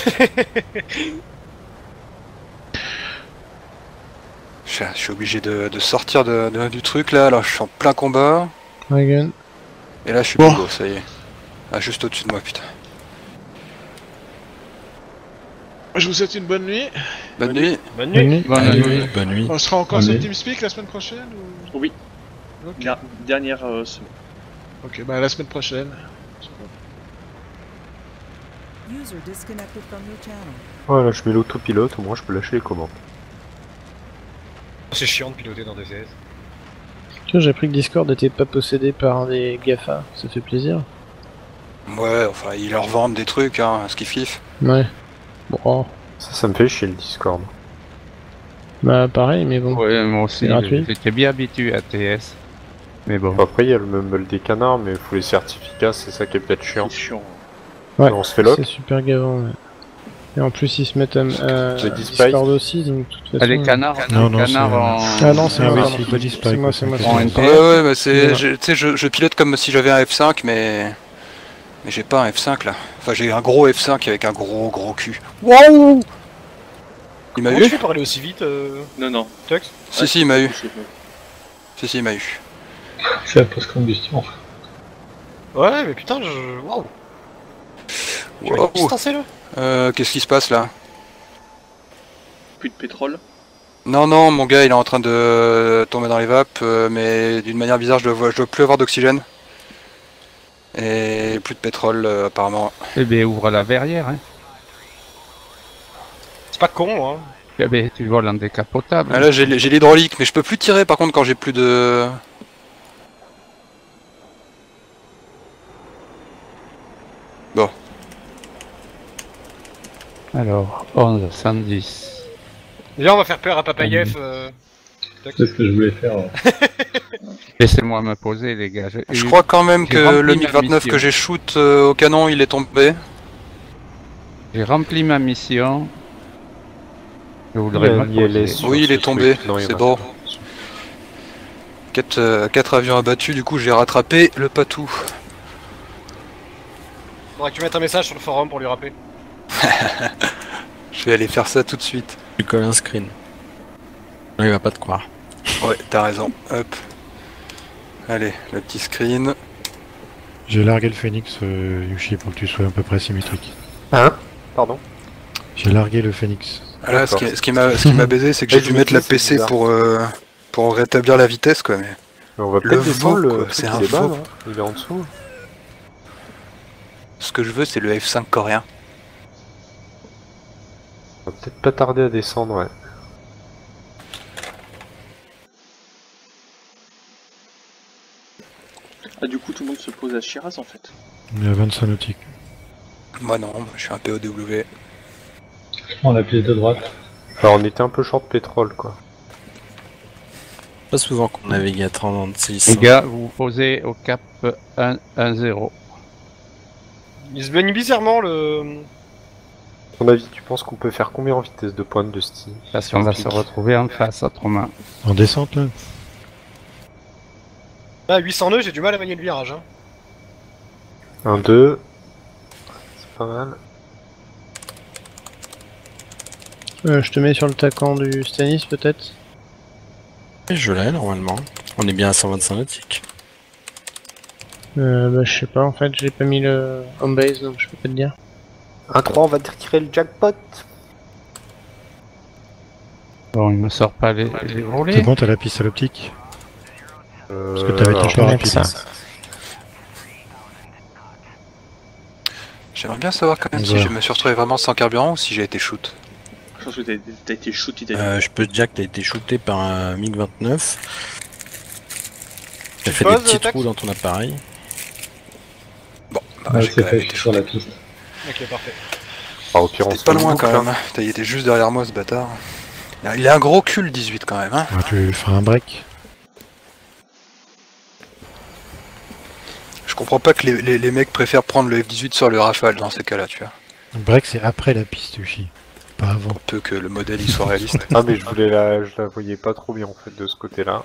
Speaker 4: Je je suis obligé de, de sortir de, de- du truc là, alors je suis en plein combat.
Speaker 5: Reagan.
Speaker 4: Et là je suis
Speaker 6: Bon.
Speaker 4: plus beau, ça y est. Ah, juste au-dessus de moi, putain.
Speaker 6: Je vous souhaite une bonne nuit.
Speaker 4: Bonne nuit.
Speaker 7: Bonne
Speaker 5: Bonne
Speaker 7: nuit.
Speaker 5: nuit.
Speaker 2: Bonne
Speaker 10: Bonne
Speaker 2: nuit.
Speaker 10: nuit. Bonne nuit.
Speaker 6: On sera encore
Speaker 9: Bonne
Speaker 6: sur
Speaker 9: nuit.
Speaker 6: TeamSpeak la semaine prochaine ou...
Speaker 8: Oui,
Speaker 6: Ok,
Speaker 8: der- dernière euh, semaine.
Speaker 6: ok, bah la semaine prochaine.
Speaker 11: User disconnected from your channel.
Speaker 3: Voilà, je mets l'autopilote, au moins je peux lâcher les commandes.
Speaker 7: C'est chiant de piloter dans D C S.
Speaker 5: Tu vois, j'ai appris que Discord n'était pas possédé par des GAFA, ça fait plaisir.
Speaker 4: Ouais, enfin, ils leur vendent des trucs, hein, ce qu'ils kiffent.
Speaker 5: Ouais. Bon,
Speaker 3: Ça, ça me fait chier le Discord.
Speaker 5: bah pareil, mais bon.
Speaker 2: Ouais, moi aussi,
Speaker 5: C'est gratuit.
Speaker 2: j'étais bien habitué à T S. Mais bon.
Speaker 3: Après, il y a le mumble des canards, mais il faut les certificats, c'est ça qui est peut-être chiant.
Speaker 8: C'est chiant.
Speaker 5: Ouais,
Speaker 3: On se fait lock.
Speaker 5: c'est super gavant. Ouais. Et en plus, ils se mettent à, à
Speaker 3: The Display.
Speaker 5: Discord aussi, donc de toute façon.
Speaker 2: Ah, les canards,
Speaker 1: Non,
Speaker 2: les
Speaker 1: non,
Speaker 2: canards
Speaker 1: c'est-
Speaker 2: en...
Speaker 5: Ah non, c'est
Speaker 1: Ah
Speaker 5: moi,
Speaker 1: oui,
Speaker 5: pardon.
Speaker 1: c'est pas display,
Speaker 5: C'est moi,
Speaker 1: quoi,
Speaker 5: c'est moi.
Speaker 1: c'est
Speaker 5: c'est
Speaker 2: en
Speaker 5: moi.
Speaker 2: N T S.
Speaker 4: Ouais, ouais, bah c'est.
Speaker 5: Ouais.
Speaker 4: je- Tu sais, je, je pilote comme si j'avais un F cinq, mais. Mais j'ai pas un F cinq là. Enfin, j'ai un gros F cinq avec un gros gros cul. Waouh! Il m'a
Speaker 7: Comment tu
Speaker 4: eu?
Speaker 7: fais parler aussi vite, euh...
Speaker 8: Non, non.
Speaker 7: Tux?
Speaker 4: Si, si, il m'a eu.
Speaker 8: C'est bon.
Speaker 4: Si, si, il m'a eu.
Speaker 9: C'est la post-combustion.
Speaker 7: Ouais, mais putain, je... Waouh! Tu vas
Speaker 4: Waouh.
Speaker 7: distancer là?
Speaker 4: Euh, qu'est-ce qui se passe là?
Speaker 8: Plus de pétrole.
Speaker 4: Non, non, mon gars, il est en train de tomber dans les vapes, euh, mais d'une manière bizarre, je dois, je dois plus avoir d'oxygène. Et plus de pétrole, euh, apparemment.
Speaker 2: Eh ben, ouvre la verrière, hein.
Speaker 7: C'est pas con, hein.
Speaker 2: Eh ben, tu voles en décapotable.
Speaker 4: Ah, là, j'ai j'ai l'hydraulique, mais je peux plus tirer par contre quand j'ai plus de. Bon.
Speaker 2: Alors, onze, cent dix.
Speaker 7: Déjà, on va faire peur à Papayev. Euh... Tux.
Speaker 9: C'est ce que je voulais faire. ouais.
Speaker 2: Laissez-moi me poser, les gars. Je,
Speaker 4: Je crois quand même
Speaker 2: j'ai
Speaker 4: que
Speaker 2: rempli
Speaker 4: le
Speaker 2: ma
Speaker 4: MiG vingt-neuf
Speaker 2: mission.
Speaker 4: que j'ai shoot euh, au canon, il est tombé.
Speaker 2: J'ai rempli ma mission. Je
Speaker 3: Il
Speaker 2: voudrais
Speaker 3: y a
Speaker 2: me
Speaker 3: un I L
Speaker 2: poser.
Speaker 3: S. Sur
Speaker 4: Oui, il
Speaker 3: ce
Speaker 4: est tombé,
Speaker 3: truc. Non, il y en
Speaker 4: c'est
Speaker 3: a
Speaker 4: bon.
Speaker 3: pas.
Speaker 4: quatre, euh, quatre avions abattus, du coup j'ai rattrapé le patou.
Speaker 7: Faudra que tu mettes un message sur le forum pour lui rappeler.
Speaker 4: Je vais aller faire ça tout de suite.
Speaker 10: Tu colles un screen. Non, il va pas te croire.
Speaker 4: Ouais, t'as raison. Hop. Allez, le petit screen.
Speaker 1: J'ai largué le Phoenix, euh, Yushi, pour que tu sois à peu près symétrique.
Speaker 3: Hein? Pardon?
Speaker 1: J'ai largué le Phoenix.
Speaker 4: Là, ce
Speaker 3: D'accord.
Speaker 4: qui, ce qui m'a ce qui m'a baisé, c'est que j'ai
Speaker 3: Ouais,
Speaker 4: dû
Speaker 3: je me
Speaker 4: mettre la
Speaker 3: dis,
Speaker 4: P
Speaker 3: c'est
Speaker 4: C
Speaker 3: bizarre.
Speaker 4: pour, euh, pour rétablir la vitesse, quoi. Mais...
Speaker 3: Mais on va
Speaker 4: Le
Speaker 3: peut-être
Speaker 4: veau,
Speaker 3: descendre
Speaker 4: quoi,
Speaker 3: le
Speaker 4: c'est
Speaker 3: truc,
Speaker 4: un
Speaker 3: il est bas,
Speaker 4: veau.
Speaker 3: non? Il est en dessous.
Speaker 4: Ce que je veux, c'est le F cinq coréen.
Speaker 3: On va peut-être pas tarder à descendre, ouais.
Speaker 8: Ah, du coup, tout le monde se pose à Shiraz en fait.
Speaker 1: On est à vingt-cinq nautiques.
Speaker 4: Moi non, moi, je suis un P O W.
Speaker 9: Je prends la piste de droite.
Speaker 3: Alors on était un peu short pétrole, quoi.
Speaker 10: Pas souvent qu'on navigue à trente-six.
Speaker 2: Les gars, vous vous posez au cap un zéro.
Speaker 7: Il se baigne bizarrement le...
Speaker 3: À ton avis, tu penses qu'on peut faire combien en vitesse de pointe de style?
Speaker 2: Parce qu'on va se retrouver en face, autrement.
Speaker 1: En descente, là?
Speaker 7: Ah, huit cents nœuds, j'ai du mal à manier le virage. Hein.
Speaker 3: un, deux. C'est pas mal.
Speaker 5: Euh, je te mets sur le taquant du Stanis, peut-être?
Speaker 10: Je l'ai normalement. On est bien à cent vingt-cinq nautiques.
Speaker 5: Euh, bah, je sais pas, en fait, j'ai pas mis le home base, donc je peux pas te dire.
Speaker 3: un trois, on va tirer le jackpot.
Speaker 2: Bon, il me sort pas les, les
Speaker 1: C'est
Speaker 2: volets.
Speaker 1: bon, t'as la piste à l'optique?
Speaker 3: Euh,
Speaker 1: Parce que t'avais
Speaker 3: alors,
Speaker 1: ton pas rapide.
Speaker 5: ça.
Speaker 1: hein.
Speaker 4: J'aimerais bien savoir quand même si
Speaker 1: Ouais.
Speaker 4: je me suis retrouvé vraiment sans carburant ou si j'ai été shoot.
Speaker 8: Je pense que t'as t'as été shoot, il t'a
Speaker 10: Euh, je peux te dire que t'as été shooté par un MiG vingt-neuf. T'as
Speaker 7: Tu
Speaker 10: fait des
Speaker 7: poses,
Speaker 10: petits
Speaker 7: Tax
Speaker 10: trous dans ton appareil.
Speaker 4: Bon, bah,
Speaker 9: Ouais,
Speaker 4: j'ai
Speaker 9: c'est
Speaker 4: quand
Speaker 9: fait,
Speaker 4: même
Speaker 9: je
Speaker 4: été
Speaker 9: suis sur
Speaker 4: shoot.
Speaker 9: la piste.
Speaker 7: Ok, parfait.
Speaker 3: Ah, au pire, on
Speaker 4: T'es
Speaker 3: se
Speaker 4: pas
Speaker 3: fait
Speaker 4: loin
Speaker 3: une
Speaker 4: quand
Speaker 3: boucle,
Speaker 4: même. hein. T'as- Il était juste derrière moi ce bâtard. Il a- Il a un gros cul le dix-huit quand même. Hein.
Speaker 1: Ouais, tu feras un break.
Speaker 4: Je comprends pas que les, les, les mecs préfèrent prendre le F dix-huit sur le Rafale dans ces cas-là, tu vois.
Speaker 1: Le break, c'est après la piste, Yushi. Pas avant.
Speaker 4: Peu que le modèle il soit réaliste.
Speaker 3: Ah, mais je voulais la, je la voyais pas trop bien en fait de ce côté-là.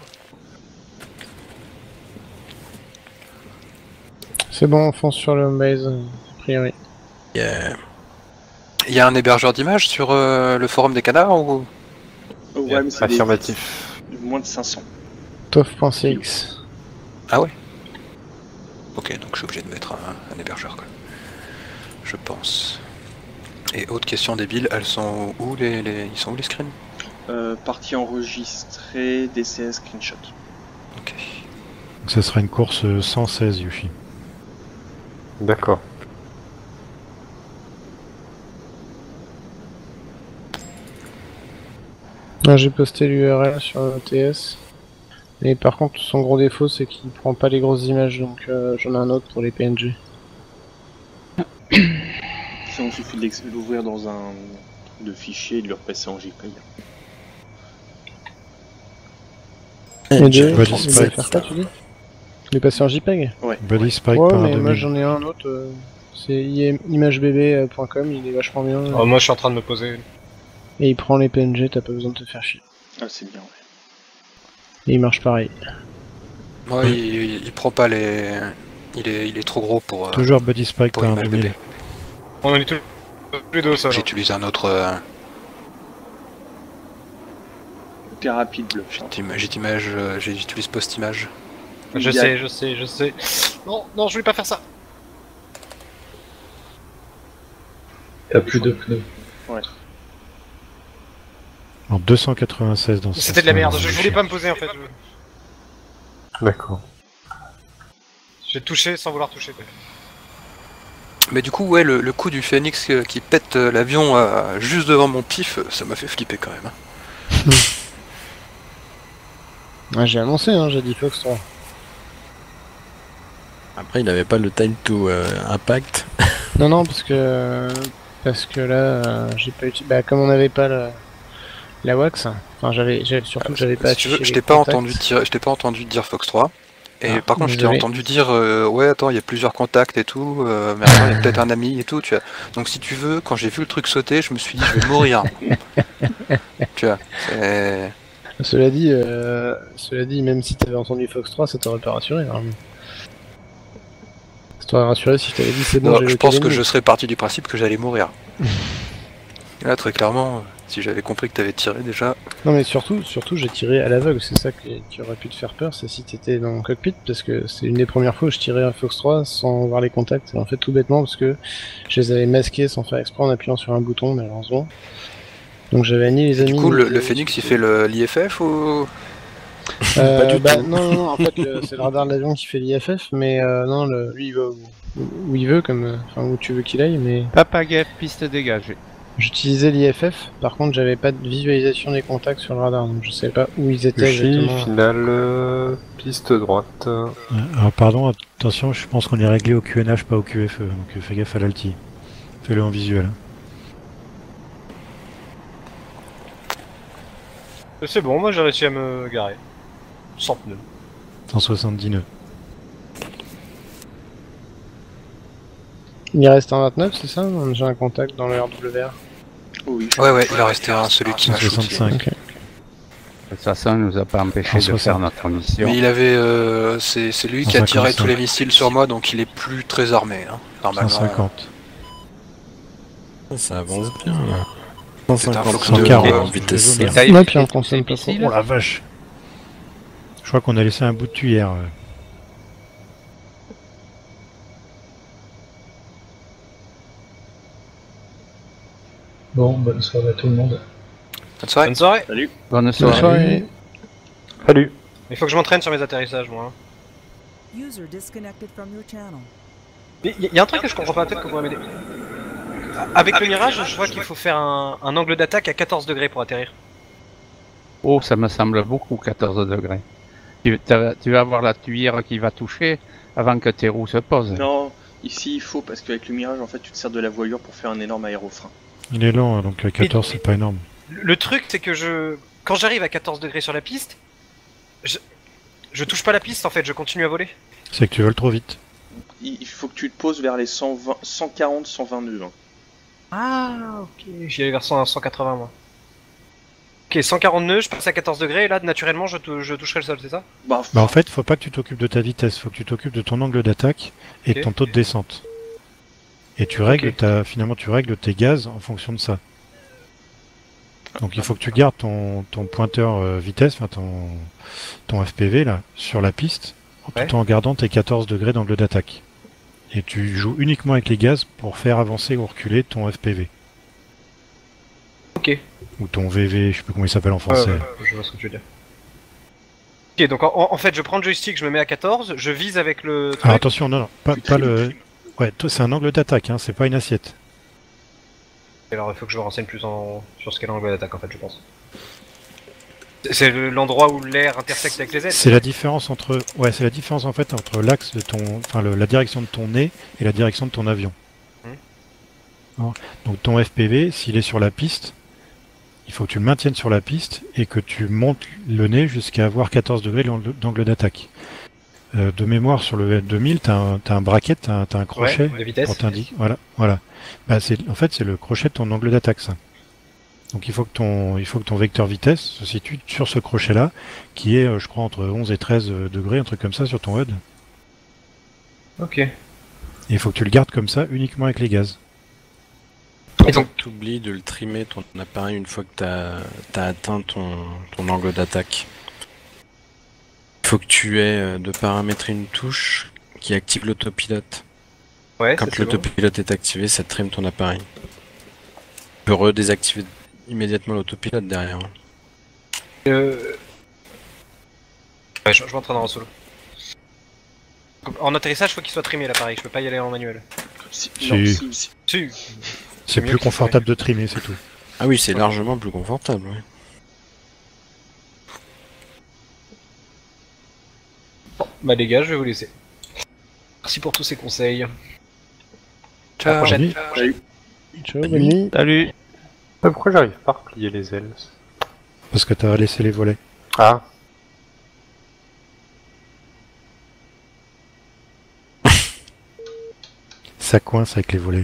Speaker 5: C'est bon, on fonce sur le home base, a priori.
Speaker 10: Yeah.
Speaker 4: Il y a un hébergeur d'images sur euh, le forum des canards ou...
Speaker 8: Oh, ouais, mais c'est des-
Speaker 3: Affirmatif.
Speaker 8: moins de cinq cents.
Speaker 5: Tof.cx.
Speaker 4: Ah ouais. Ok, donc je suis obligé de mettre un, un hébergeur quoi. Je pense. Et autre question débile, elles sont où les, les... Ils sont où les screens?
Speaker 8: Euh, partie enregistrée, D C S, screenshot.
Speaker 4: Ok.
Speaker 1: Donc ça sera une course euh, cent seize, Yushi.
Speaker 3: D'accord.
Speaker 5: Ah, j'ai posté l'U R L sur le T S. Et par contre, son gros défaut, c'est qu'il prend pas les grosses images, donc euh, j'en ai un autre pour les P N G.
Speaker 8: Ça, il suffit de l'ouvrir dans un de fichier et de le repasser en JPEG.
Speaker 5: Et
Speaker 1: tu
Speaker 5: deux,
Speaker 1: vas
Speaker 5: tu
Speaker 1: disparaître.
Speaker 5: vas faire quoi, tu dis? Les passer en JPEG?
Speaker 8: Ouais.
Speaker 1: Body Spike
Speaker 5: Ouais,
Speaker 1: par
Speaker 5: mais
Speaker 1: deux
Speaker 5: moi
Speaker 1: mille.
Speaker 5: j'en ai un autre, euh, c'est imagebb point com, il est vachement bien.
Speaker 7: Oh, moi je suis en train de me poser.
Speaker 5: Et il prend les P N G, t'as pas besoin de te faire chier.
Speaker 8: Ah, c'est bien, ouais.
Speaker 5: Et il marche pareil.
Speaker 4: Moi, il, il, il prend pas les... Il est, il est trop gros pour... euh,
Speaker 1: Toujours Body Spike
Speaker 4: pour
Speaker 1: par
Speaker 4: image
Speaker 1: deux mille.
Speaker 4: bébé.
Speaker 7: On en est tous les deux au sol.
Speaker 4: J'utilise un autre... Euh,
Speaker 8: T'es rapide, bleu.
Speaker 4: J'utilise euh, j'utilise post-image.
Speaker 7: Je sais, je sais, je sais. Non, non, je voulais pas faire ça.
Speaker 9: T'as plus de pneus.
Speaker 8: Ouais.
Speaker 1: En deux cent quatre-vingt-seize dans ce
Speaker 7: C'était de la merde,
Speaker 1: sens-là.
Speaker 7: je voulais pas me poser en fait.
Speaker 3: D'accord.
Speaker 7: J'ai touché sans vouloir toucher. Quoi.
Speaker 4: Mais du coup, ouais, le, le coup du Phoenix euh, qui pète euh, l'avion euh, juste devant mon pif, euh, ça m'a fait flipper quand même. hein.
Speaker 5: Ah, j'ai annoncé, hein, j'ai dit Fox trois.
Speaker 10: Après, il avait pas le time to euh, impact.
Speaker 5: Non, non, parce que parce que là, euh, j'ai pas utilisé. Bah, comme on n'avait pas la, la wax, enfin, j'avais, j'avais surtout que j'avais pas.
Speaker 4: Si tu veux,
Speaker 5: affiché
Speaker 4: je
Speaker 5: les
Speaker 4: t'ai pas
Speaker 5: contacts.
Speaker 4: entendu dire, je t'ai pas entendu dire Fox trois. Et
Speaker 5: Ah,
Speaker 4: par contre, je t'ai
Speaker 5: désolé.
Speaker 4: entendu dire, euh, ouais, attends, il y a plusieurs contacts et tout, euh, mais attends, il y a peut-être un ami et tout, tu vois. Donc si tu veux, quand j'ai vu le truc sauter, je me suis dit, je vais mourir. Tu vois, c'est...
Speaker 5: Cela dit, euh, cela dit, même si t'avais entendu Fox trois, ça t'aurait pas rassuré. Hein. Ça t'aurait rassuré si je t'avais dit c'est bon,
Speaker 4: Non,
Speaker 5: j'ai
Speaker 4: je
Speaker 5: le
Speaker 4: pense que
Speaker 5: téléphone.
Speaker 4: je serais parti du principe que j'allais mourir. Et là, très clairement, si j'avais compris que t'avais tiré déjà...
Speaker 5: Non mais surtout, surtout j'ai tiré à l'aveugle, c'est ça qui, qui aurait pu te faire peur, c'est si t'étais dans le cockpit, parce que c'est une des premières fois où je tirais un Fox trois sans voir les contacts, et en fait tout bêtement parce que je les avais masqués sans faire exprès en appuyant sur un bouton malheureusement. Donc j'avais ni les amis...
Speaker 4: Du coup,
Speaker 5: ni
Speaker 4: le,
Speaker 5: les-
Speaker 4: le Phoenix, il fait l'I F F ou...
Speaker 5: Euh,
Speaker 10: Pas du
Speaker 5: bah,
Speaker 10: tout.
Speaker 5: non, non, non, en fait le- c'est le radar de l'avion qui fait l'I F F, mais euh, non, le, lui il va où, où il veut, comme, euh, enfin où tu veux qu'il aille, mais...
Speaker 2: Papagaï, piste dégagée.
Speaker 5: J'utilisais l'I F F, par contre j'avais pas de visualisation des contacts sur le radar, donc je savais pas où ils étaient
Speaker 3: Yushi,
Speaker 5: exactement.
Speaker 3: finale, euh, piste droite.
Speaker 1: Ouais, alors pardon, attention, je pense qu'on est réglé au Q N H, pas au Q F E, donc euh, fais gaffe à l'alti. Fais-le en visuel.
Speaker 7: C'est bon, moi j'ai réussi à me garer. Sans pneus.
Speaker 1: cent soixante-dix nœuds.
Speaker 5: Il reste un vingt-neuf, c'est ça? J'ai un contact dans le R W R.
Speaker 8: Oui.
Speaker 4: Ouais, ouais, il en restait un, celui qui m'a shooté.
Speaker 1: soixante-cinq.
Speaker 5: Ok.
Speaker 2: De toute façon, ça ne nous a pas empêché de
Speaker 1: cent
Speaker 2: faire
Speaker 1: soixante.
Speaker 2: notre mission.
Speaker 4: Mais il avait... Euh, c'est c'est lui qui a
Speaker 1: cent
Speaker 4: tiré
Speaker 1: cinquante-cinq.
Speaker 4: tous les missiles sur moi, donc il est plus très armé, hein, normalement.
Speaker 1: cent cinquante.
Speaker 10: Ça avance bien.
Speaker 4: C'est un Fox
Speaker 1: cent
Speaker 4: deux
Speaker 1: quarante.
Speaker 4: en
Speaker 10: vitesse.
Speaker 2: Et
Speaker 1: Merde.
Speaker 2: t'as
Speaker 5: Ouais, puis on
Speaker 2: évité
Speaker 5: consomme
Speaker 2: les
Speaker 5: pas trop.
Speaker 2: missiles
Speaker 1: Oh la vache! Je crois qu'on a laissé un bout de tuyère. euh.
Speaker 9: Bon, bonne soirée à tout le monde.
Speaker 4: Bonne soirée.
Speaker 7: Bonne soirée.
Speaker 8: Salut.
Speaker 2: Bonne
Speaker 5: Bonne
Speaker 2: soirée.
Speaker 5: soirée.
Speaker 3: Salut.
Speaker 7: Il faut que je m'entraîne sur mes atterrissages, moi. hein.
Speaker 11: User disconnected from your channel.
Speaker 7: Mais il y, y a un truc que je comprends pas, peut-être que vous pourrez m'aider. Avec le Mirage, je vois qu'il faut faire un, un angle d'attaque à quatorze degrés pour atterrir.
Speaker 2: Oh, ça me semble beaucoup, quatorze degrés. Tu, t'as- tu vas avoir la tuyère qui va toucher avant que tes roues se posent.
Speaker 8: Non, ici il faut, parce qu'avec le Mirage, en fait, tu te sers de la voilure pour faire un énorme aérofrein.
Speaker 1: Il est lent, hein, donc à quatorze c'est pas énorme.
Speaker 7: Le, le truc, c'est que je, quand j'arrive à quatorze degrés sur la piste, je, je touche pas la piste en fait, je continue à voler.
Speaker 1: C'est que tu voles trop vite.
Speaker 8: Il il faut que tu te poses vers les cent vingt, cent quarante, cent vingt nœuds. hein.
Speaker 7: Ah, ok. J'y allais vers cent, cent quatre-vingts moi. Ok, cent quarante nœuds, je passe à quatorze degrés et là, naturellement, je, tou- je toucherai le sol, c'est ça?
Speaker 8: Bah,
Speaker 1: Bah en fait, faut pas que tu t'occupes de ta vitesse, faut que tu t'occupes de ton angle d'attaque et de
Speaker 7: Ok.
Speaker 1: ton taux de descente. Et tu règles
Speaker 7: Ok.
Speaker 1: ta, finalement tu règles tes gaz en fonction de ça. Donc il faut que tu gardes ton, ton pointeur euh, vitesse, enfin ton, ton F P V là, sur la piste, tout
Speaker 7: Ouais.
Speaker 1: en gardant tes quatorze degrés d'angle d'attaque. Et tu joues uniquement avec les gaz pour faire avancer ou reculer ton F P V. ou ton V V, je sais plus comment il s'appelle en français.
Speaker 7: Ouais, ouais, je vois ce que tu veux dire. Ok, donc en, en fait, je prends le joystick, je me mets à quatorze, je vise avec le truc.
Speaker 1: Alors attention, non, non, pas, pas le... Ouais, toi c'est un angle d'attaque, hein, c'est pas une assiette.
Speaker 7: Alors il faut que je me renseigne plus en... sur ce qu'est l'angle d'attaque en fait, je pense. C'est le- l'endroit où l'air intersecte avec les ailes.
Speaker 1: C'est la différence entre... Ouais, c'est la différence en fait entre l'axe de ton... Enfin, le- la direction de ton nez et la direction de ton avion.
Speaker 7: Hmm.
Speaker 1: Alors, donc ton F P V, s'il est sur la piste, il faut que tu le maintiennes sur la piste et que tu montes le nez jusqu'à avoir quatorze degrés d'angle d'angle d'attaque. Euh, de mémoire, sur le deux mille, t'as un, t'as un bracket, t'as un, t'as un crochet
Speaker 7: Ouais, de vitesse.
Speaker 1: pour t'indiquer. Voilà, voilà. Bah, c'est, en fait, c'est le crochet de ton angle d'attaque, ça. Donc il faut que ton, il faut que ton vecteur vitesse se situe sur ce crochet-là, qui est, euh, je crois, entre onze et treize degrés, un truc comme ça sur ton H U D.
Speaker 7: Ok.
Speaker 1: Et il faut que tu le gardes comme ça uniquement avec les gaz.
Speaker 10: Et donc, tu oublies de le trimer ton appareil une fois que tu as atteint ton, ton angle d'attaque. Il faut que tu aies euh, de paramétrer une touche qui active l'autopilote.
Speaker 7: Ouais,
Speaker 10: Quand l'autopilote est activé, ça trime ton appareil. Tu peux redésactiver immédiatement l'autopilote derrière.
Speaker 7: Euh... Ouais, je, je m'entraîne en solo. En atterrissage, faut qu'il soit trimé l'appareil, je peux pas y aller en manuel.
Speaker 10: Si.
Speaker 1: Si.
Speaker 10: Si, si.
Speaker 7: Si.
Speaker 1: C'est
Speaker 7: mieux
Speaker 1: plus
Speaker 7: que
Speaker 1: confortable de trimer, c'est tout.
Speaker 10: Ah oui, c'est largement plus confortable. Ouais.
Speaker 7: Bon, bah les gars, je vais vous laisser. Merci pour tous ces conseils.
Speaker 4: Ciao.
Speaker 7: À la prochaine.
Speaker 3: Salut.
Speaker 5: Ciao, bonne nuit.
Speaker 2: Salut.
Speaker 3: Euh, Pourquoi j'arrive pas à replier les ailes?
Speaker 1: Parce que t'as laissé les volets.
Speaker 3: Ah.
Speaker 1: Ça coince avec les volets.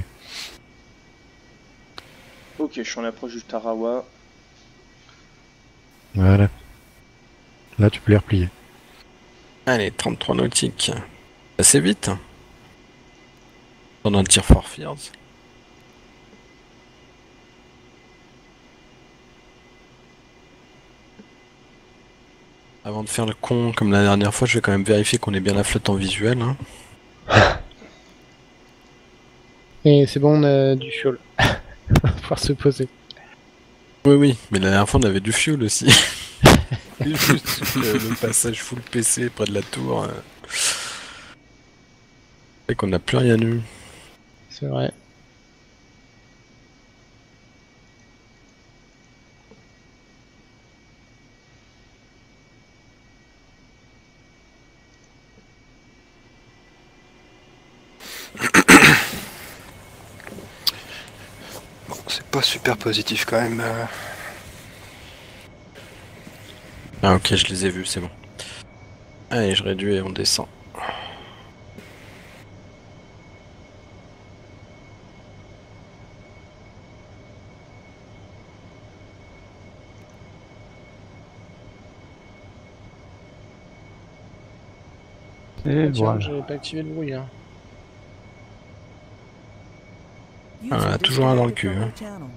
Speaker 8: Ok, je suis en approche du Tarawa.
Speaker 1: Voilà. Là, tu peux les replier.
Speaker 10: Allez, trente-trois nautiques. Assez vite. On a un tir for Fears. Avant de faire le con comme la dernière fois, je vais quand même vérifier qu'on ait bien la flotte en visuel. Hein.
Speaker 5: Et c'est bon, on a du fuel. On va pouvoir se poser.
Speaker 10: Oui, oui, mais la dernière fois on avait du fuel aussi. Juste le, le passage full P C près de la tour. Euh... Et qu'on n'a plus rien eu.
Speaker 5: C'est vrai.
Speaker 4: Bon, c'est pas super positif quand même. euh.
Speaker 10: Ah ok, je les ai vus, c'est bon. Allez, je réduis et on descend.
Speaker 2: Et
Speaker 5: Ah, tiens,
Speaker 2: voilà.
Speaker 5: j'avais pas activé le bruit. Hein.
Speaker 10: Ah, toujours un dans le cul. Hein.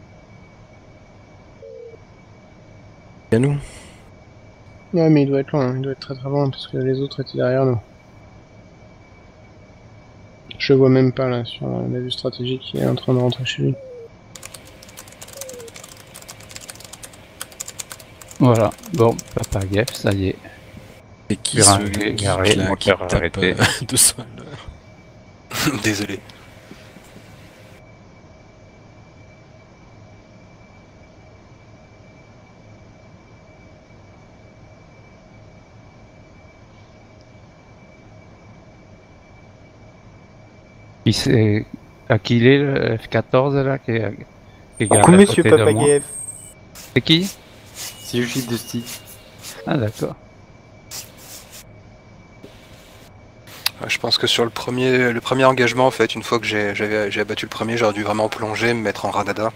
Speaker 10: Et à nous.
Speaker 5: Ouais, mais il doit être loin, il doit être très très loin parce que les autres étaient derrière nous. Je vois même pas là sur la vue stratégique, il est en train de rentrer chez lui.
Speaker 2: Voilà. Bon, papa gaffe, ça y est.
Speaker 10: Et qui
Speaker 2: Garé,
Speaker 10: se qui,
Speaker 2: garé,
Speaker 10: là, qui
Speaker 2: moteur
Speaker 10: tape
Speaker 2: arrêté.
Speaker 10: euh, deux cents à l'heure.
Speaker 4: Désolé.
Speaker 2: Qui c'est à qui il est le F quatorze là qui est, qui est garé
Speaker 3: Coucou
Speaker 2: à
Speaker 3: monsieur
Speaker 2: côté de moi.
Speaker 3: Papaguev.
Speaker 2: C'est qui?
Speaker 3: C'est Yoshi Dusty.
Speaker 2: Ah d'accord.
Speaker 4: Ouais, Je pense que sur le premier, le premier engagement, en fait, une fois que j'ai j'avais- j'ai abattu le premier, j'aurais dû vraiment plonger, me mettre en radada.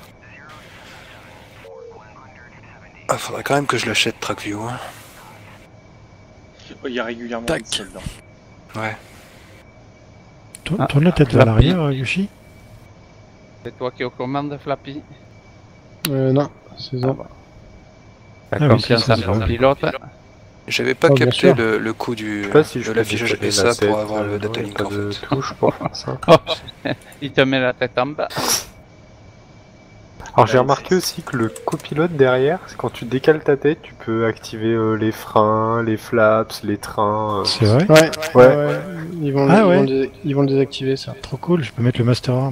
Speaker 4: Ah, faudrait quand même que je l'achète, TrackView. Hein.
Speaker 8: Il y a régulièrement
Speaker 10: Tac.
Speaker 8: des soldes.
Speaker 4: Ouais.
Speaker 1: Tourne
Speaker 2: Ah,
Speaker 1: tourne la tête
Speaker 2: Flappy.
Speaker 1: vers l'arrière, Yoshi.
Speaker 2: C'est toi qui es aux commandes, Flappy?
Speaker 5: Euh, non, c'est ça.
Speaker 2: T'as
Speaker 1: Ah oui,
Speaker 2: confiance
Speaker 1: c'est
Speaker 2: en
Speaker 1: ça,
Speaker 2: ton
Speaker 1: c'est
Speaker 2: pilote?
Speaker 4: J'avais pas
Speaker 5: Oh, bien
Speaker 4: capté
Speaker 5: sûr.
Speaker 4: le, le coup du,
Speaker 3: Je sais pas si je
Speaker 4: de
Speaker 3: peux
Speaker 4: l'affichage
Speaker 3: décoller
Speaker 4: et ça
Speaker 3: la
Speaker 4: pour
Speaker 3: tête,
Speaker 4: avoir
Speaker 3: euh,
Speaker 4: le data
Speaker 3: non,
Speaker 4: link
Speaker 3: pas
Speaker 4: en
Speaker 3: de
Speaker 4: fait.
Speaker 3: touche pour faire ça.
Speaker 2: Il te met la tête en bas.
Speaker 3: Alors j'ai remarqué aussi que le copilote derrière, c'est quand tu décales ta tête, tu peux activer euh, les freins, les flaps, les trains. euh.
Speaker 1: C'est vrai?
Speaker 5: Ouais,
Speaker 3: Ouais.
Speaker 5: ouais, ouais. Ils, vont,
Speaker 1: Ah
Speaker 5: ils,
Speaker 1: ouais.
Speaker 5: vont le dé- ils vont le désactiver ça.
Speaker 1: Trop cool, je peux mettre le Master Arm.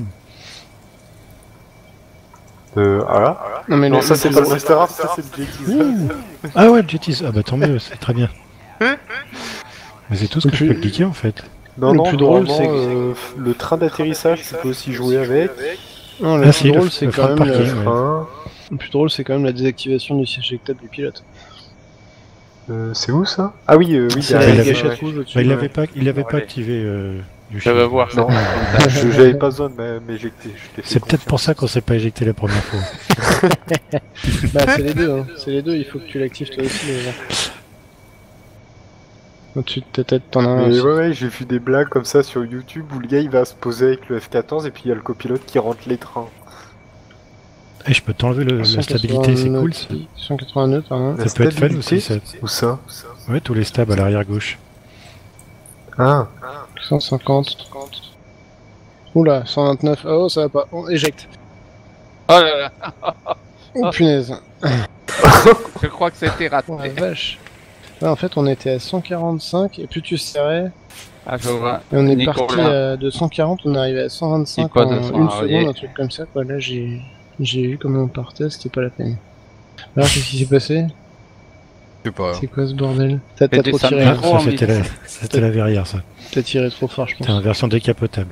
Speaker 3: Euh, ah là
Speaker 5: Non, mais
Speaker 3: Non,
Speaker 5: le-
Speaker 3: ça
Speaker 5: le
Speaker 3: c'est
Speaker 5: plus
Speaker 3: pas le
Speaker 5: drôle-
Speaker 3: Master Arm, ça c'est le Jetties.
Speaker 1: Ah ouais, le Jetties. Ah bah tant mieux, c'est très bien. Mais c'est tout ce que je peux cliquer en fait.
Speaker 3: Non,
Speaker 5: Le
Speaker 3: non,
Speaker 5: plus drôle,
Speaker 3: normalement,
Speaker 5: c'est que-
Speaker 3: euh, le train d'atterrissage, tu peux aussi jouer avec.
Speaker 5: Non, le
Speaker 1: Ah
Speaker 5: plus
Speaker 1: si, le-
Speaker 5: drôle, c'est
Speaker 1: le
Speaker 5: quand
Speaker 1: frein de
Speaker 5: même le...
Speaker 1: parking, ouais.
Speaker 3: Train.
Speaker 5: le plus drôle, c'est quand même la désactivation du siège éjectable du pilote.
Speaker 3: Euh, c'est où ça? Ah oui, euh, oui,
Speaker 5: C'est
Speaker 3: derrière.
Speaker 5: la
Speaker 1: il avait-
Speaker 5: gâchette rouge au-dessus.
Speaker 1: Bah, il
Speaker 5: ouais.
Speaker 1: l'avait pas, il l'avait pas
Speaker 7: Ouais.
Speaker 1: activé euh, du
Speaker 2: Je veux
Speaker 1: chien.
Speaker 2: voir
Speaker 3: Non,
Speaker 2: cette
Speaker 3: je- j'avais pas besoin de m'a- m'éjecter. je t'ai fait
Speaker 1: C'est peut-être pour
Speaker 3: confiance.
Speaker 1: ça qu'on s'est pas éjecté la première fois.
Speaker 5: Bah, c'est les deux, hein. C'est les deux, il faut que tu l'actives toi aussi. Mais... Au-dessus de ta tête, t'en as un
Speaker 3: Mais
Speaker 5: aussi.
Speaker 3: ouais, ouais, j'ai vu des blagues comme ça sur YouTube où le gars il va se poser avec le F quatorze et puis il y a le copilote qui rentre les trains.
Speaker 1: Et je peux t'enlever le- la stabilité, c'est cool ça.
Speaker 5: cent quatre-vingt-deux, pardon.
Speaker 3: La
Speaker 1: Ça peut être fun
Speaker 3: stabilité,
Speaker 1: aussi ça.
Speaker 3: Où ça?
Speaker 1: Ouais, tous les stabs à l'arrière gauche.
Speaker 3: Ah,
Speaker 5: cent cinquante. Oula, cent vingt-neuf. Oh, ça va pas. On éjecte.
Speaker 2: Oh là là,
Speaker 5: Oh punaise.
Speaker 2: je crois que c'était raté.
Speaker 5: Oh la vache. Ouais, en fait, on était à cent quarante-cinq et plus tu serrais,
Speaker 2: Ah, je vois.
Speaker 5: et on est
Speaker 2: Nicolas.
Speaker 5: parti à, de cent quarante, on est arrivé à cent vingt-cinq
Speaker 2: Il pose
Speaker 5: en
Speaker 2: de son
Speaker 5: une
Speaker 2: arrière.
Speaker 5: seconde, un truc comme ça. Quoi. Là, j'ai j'ai vu comment on partait, c'était pas la peine. Alors, qu'est-ce qui s'est passé?
Speaker 10: Je sais pas.
Speaker 5: C'est quoi ce bordel? T'as
Speaker 2: Mais
Speaker 5: t'as trop
Speaker 2: descends
Speaker 5: tiré,
Speaker 2: bien.
Speaker 1: Ah,
Speaker 2: trop
Speaker 1: ça
Speaker 2: en
Speaker 1: c'était la,
Speaker 2: vitesse.
Speaker 1: c'était la verrière ça.
Speaker 5: t'as tiré trop fort, je
Speaker 1: C'était en
Speaker 5: pense.
Speaker 1: version décapotable.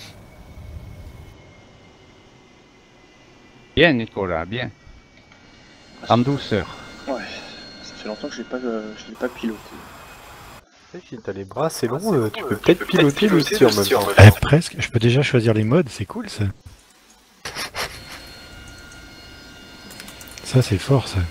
Speaker 2: Bien, Nicolas, bien. En douceur.
Speaker 8: Ouais, ça fait longtemps que j'ai pas, euh, je l'ai pas piloté.
Speaker 3: si t'as les bras assez longs, euh, tu peux peut-être piloter le tir en même temps.
Speaker 1: Eh, presque, je peux déjà choisir les modes, c'est cool ça. Ça c'est fort ça.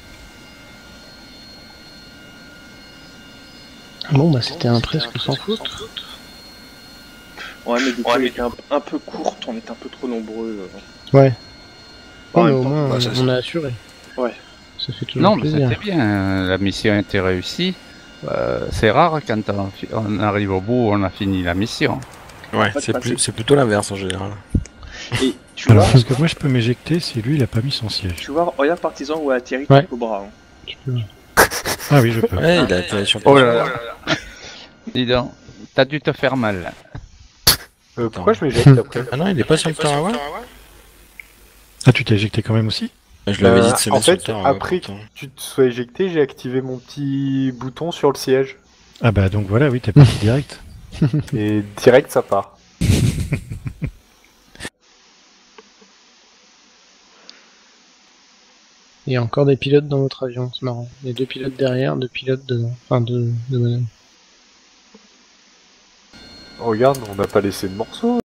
Speaker 5: Bon, bah, c'était un presque sans faute.
Speaker 8: Ouais, mais du coup, elle était un, un peu courte, on était un peu trop nombreux. euh.
Speaker 5: Ouais.
Speaker 8: En
Speaker 5: Oh, mais
Speaker 8: même
Speaker 5: au
Speaker 8: temps,
Speaker 5: moins,
Speaker 4: bah,
Speaker 5: on,
Speaker 4: ça,
Speaker 5: on
Speaker 4: c'est-
Speaker 5: a assuré.
Speaker 8: Ouais.
Speaker 5: Ça fait toujours
Speaker 2: Non, mais
Speaker 5: plaisir.
Speaker 2: c'était bien. La mission a été réussie. Euh, c'est rare quand on, fi- on arrive au bout, on a fini la mission.
Speaker 10: Ouais,
Speaker 8: fait,
Speaker 10: c'est
Speaker 8: bah,
Speaker 10: plus-
Speaker 8: c'est-
Speaker 10: c'est plutôt l'inverse en général.
Speaker 8: Et tu
Speaker 1: Alors
Speaker 8: vois,
Speaker 1: parce que moi je peux m'éjecter si lui il a pas mis son siège.
Speaker 8: tu vois, regarde Partisan où a atterri
Speaker 5: Ouais.
Speaker 8: Cobra. Hein.
Speaker 5: Tu peux-
Speaker 1: Ah oui je peux.
Speaker 10: Ouais, il a atterri sur
Speaker 2: Oh là là. Dis donc, t'as dû te faire mal là.
Speaker 3: Euh, pourquoi je m'éjecte après?
Speaker 10: Ah non, il est pas sur le terrain.
Speaker 1: Ah tu t'es éjecté quand même aussi?
Speaker 10: Je l'avais
Speaker 3: Euh,
Speaker 10: dit de se
Speaker 3: en
Speaker 10: mettre sur
Speaker 3: fait,
Speaker 10: le terrain.
Speaker 3: après que tu te sois éjecté, j'ai activé mon petit bouton sur le siège.
Speaker 1: Ah bah donc voilà, oui t'es parti direct.
Speaker 3: Et direct ça part.
Speaker 5: Il y a encore des pilotes dans votre avion, c'est marrant. Il y a deux pilotes derrière, deux pilotes dedans. Enfin, deux, deux bonhommes.
Speaker 3: Regarde, on n'a pas laissé de morceaux.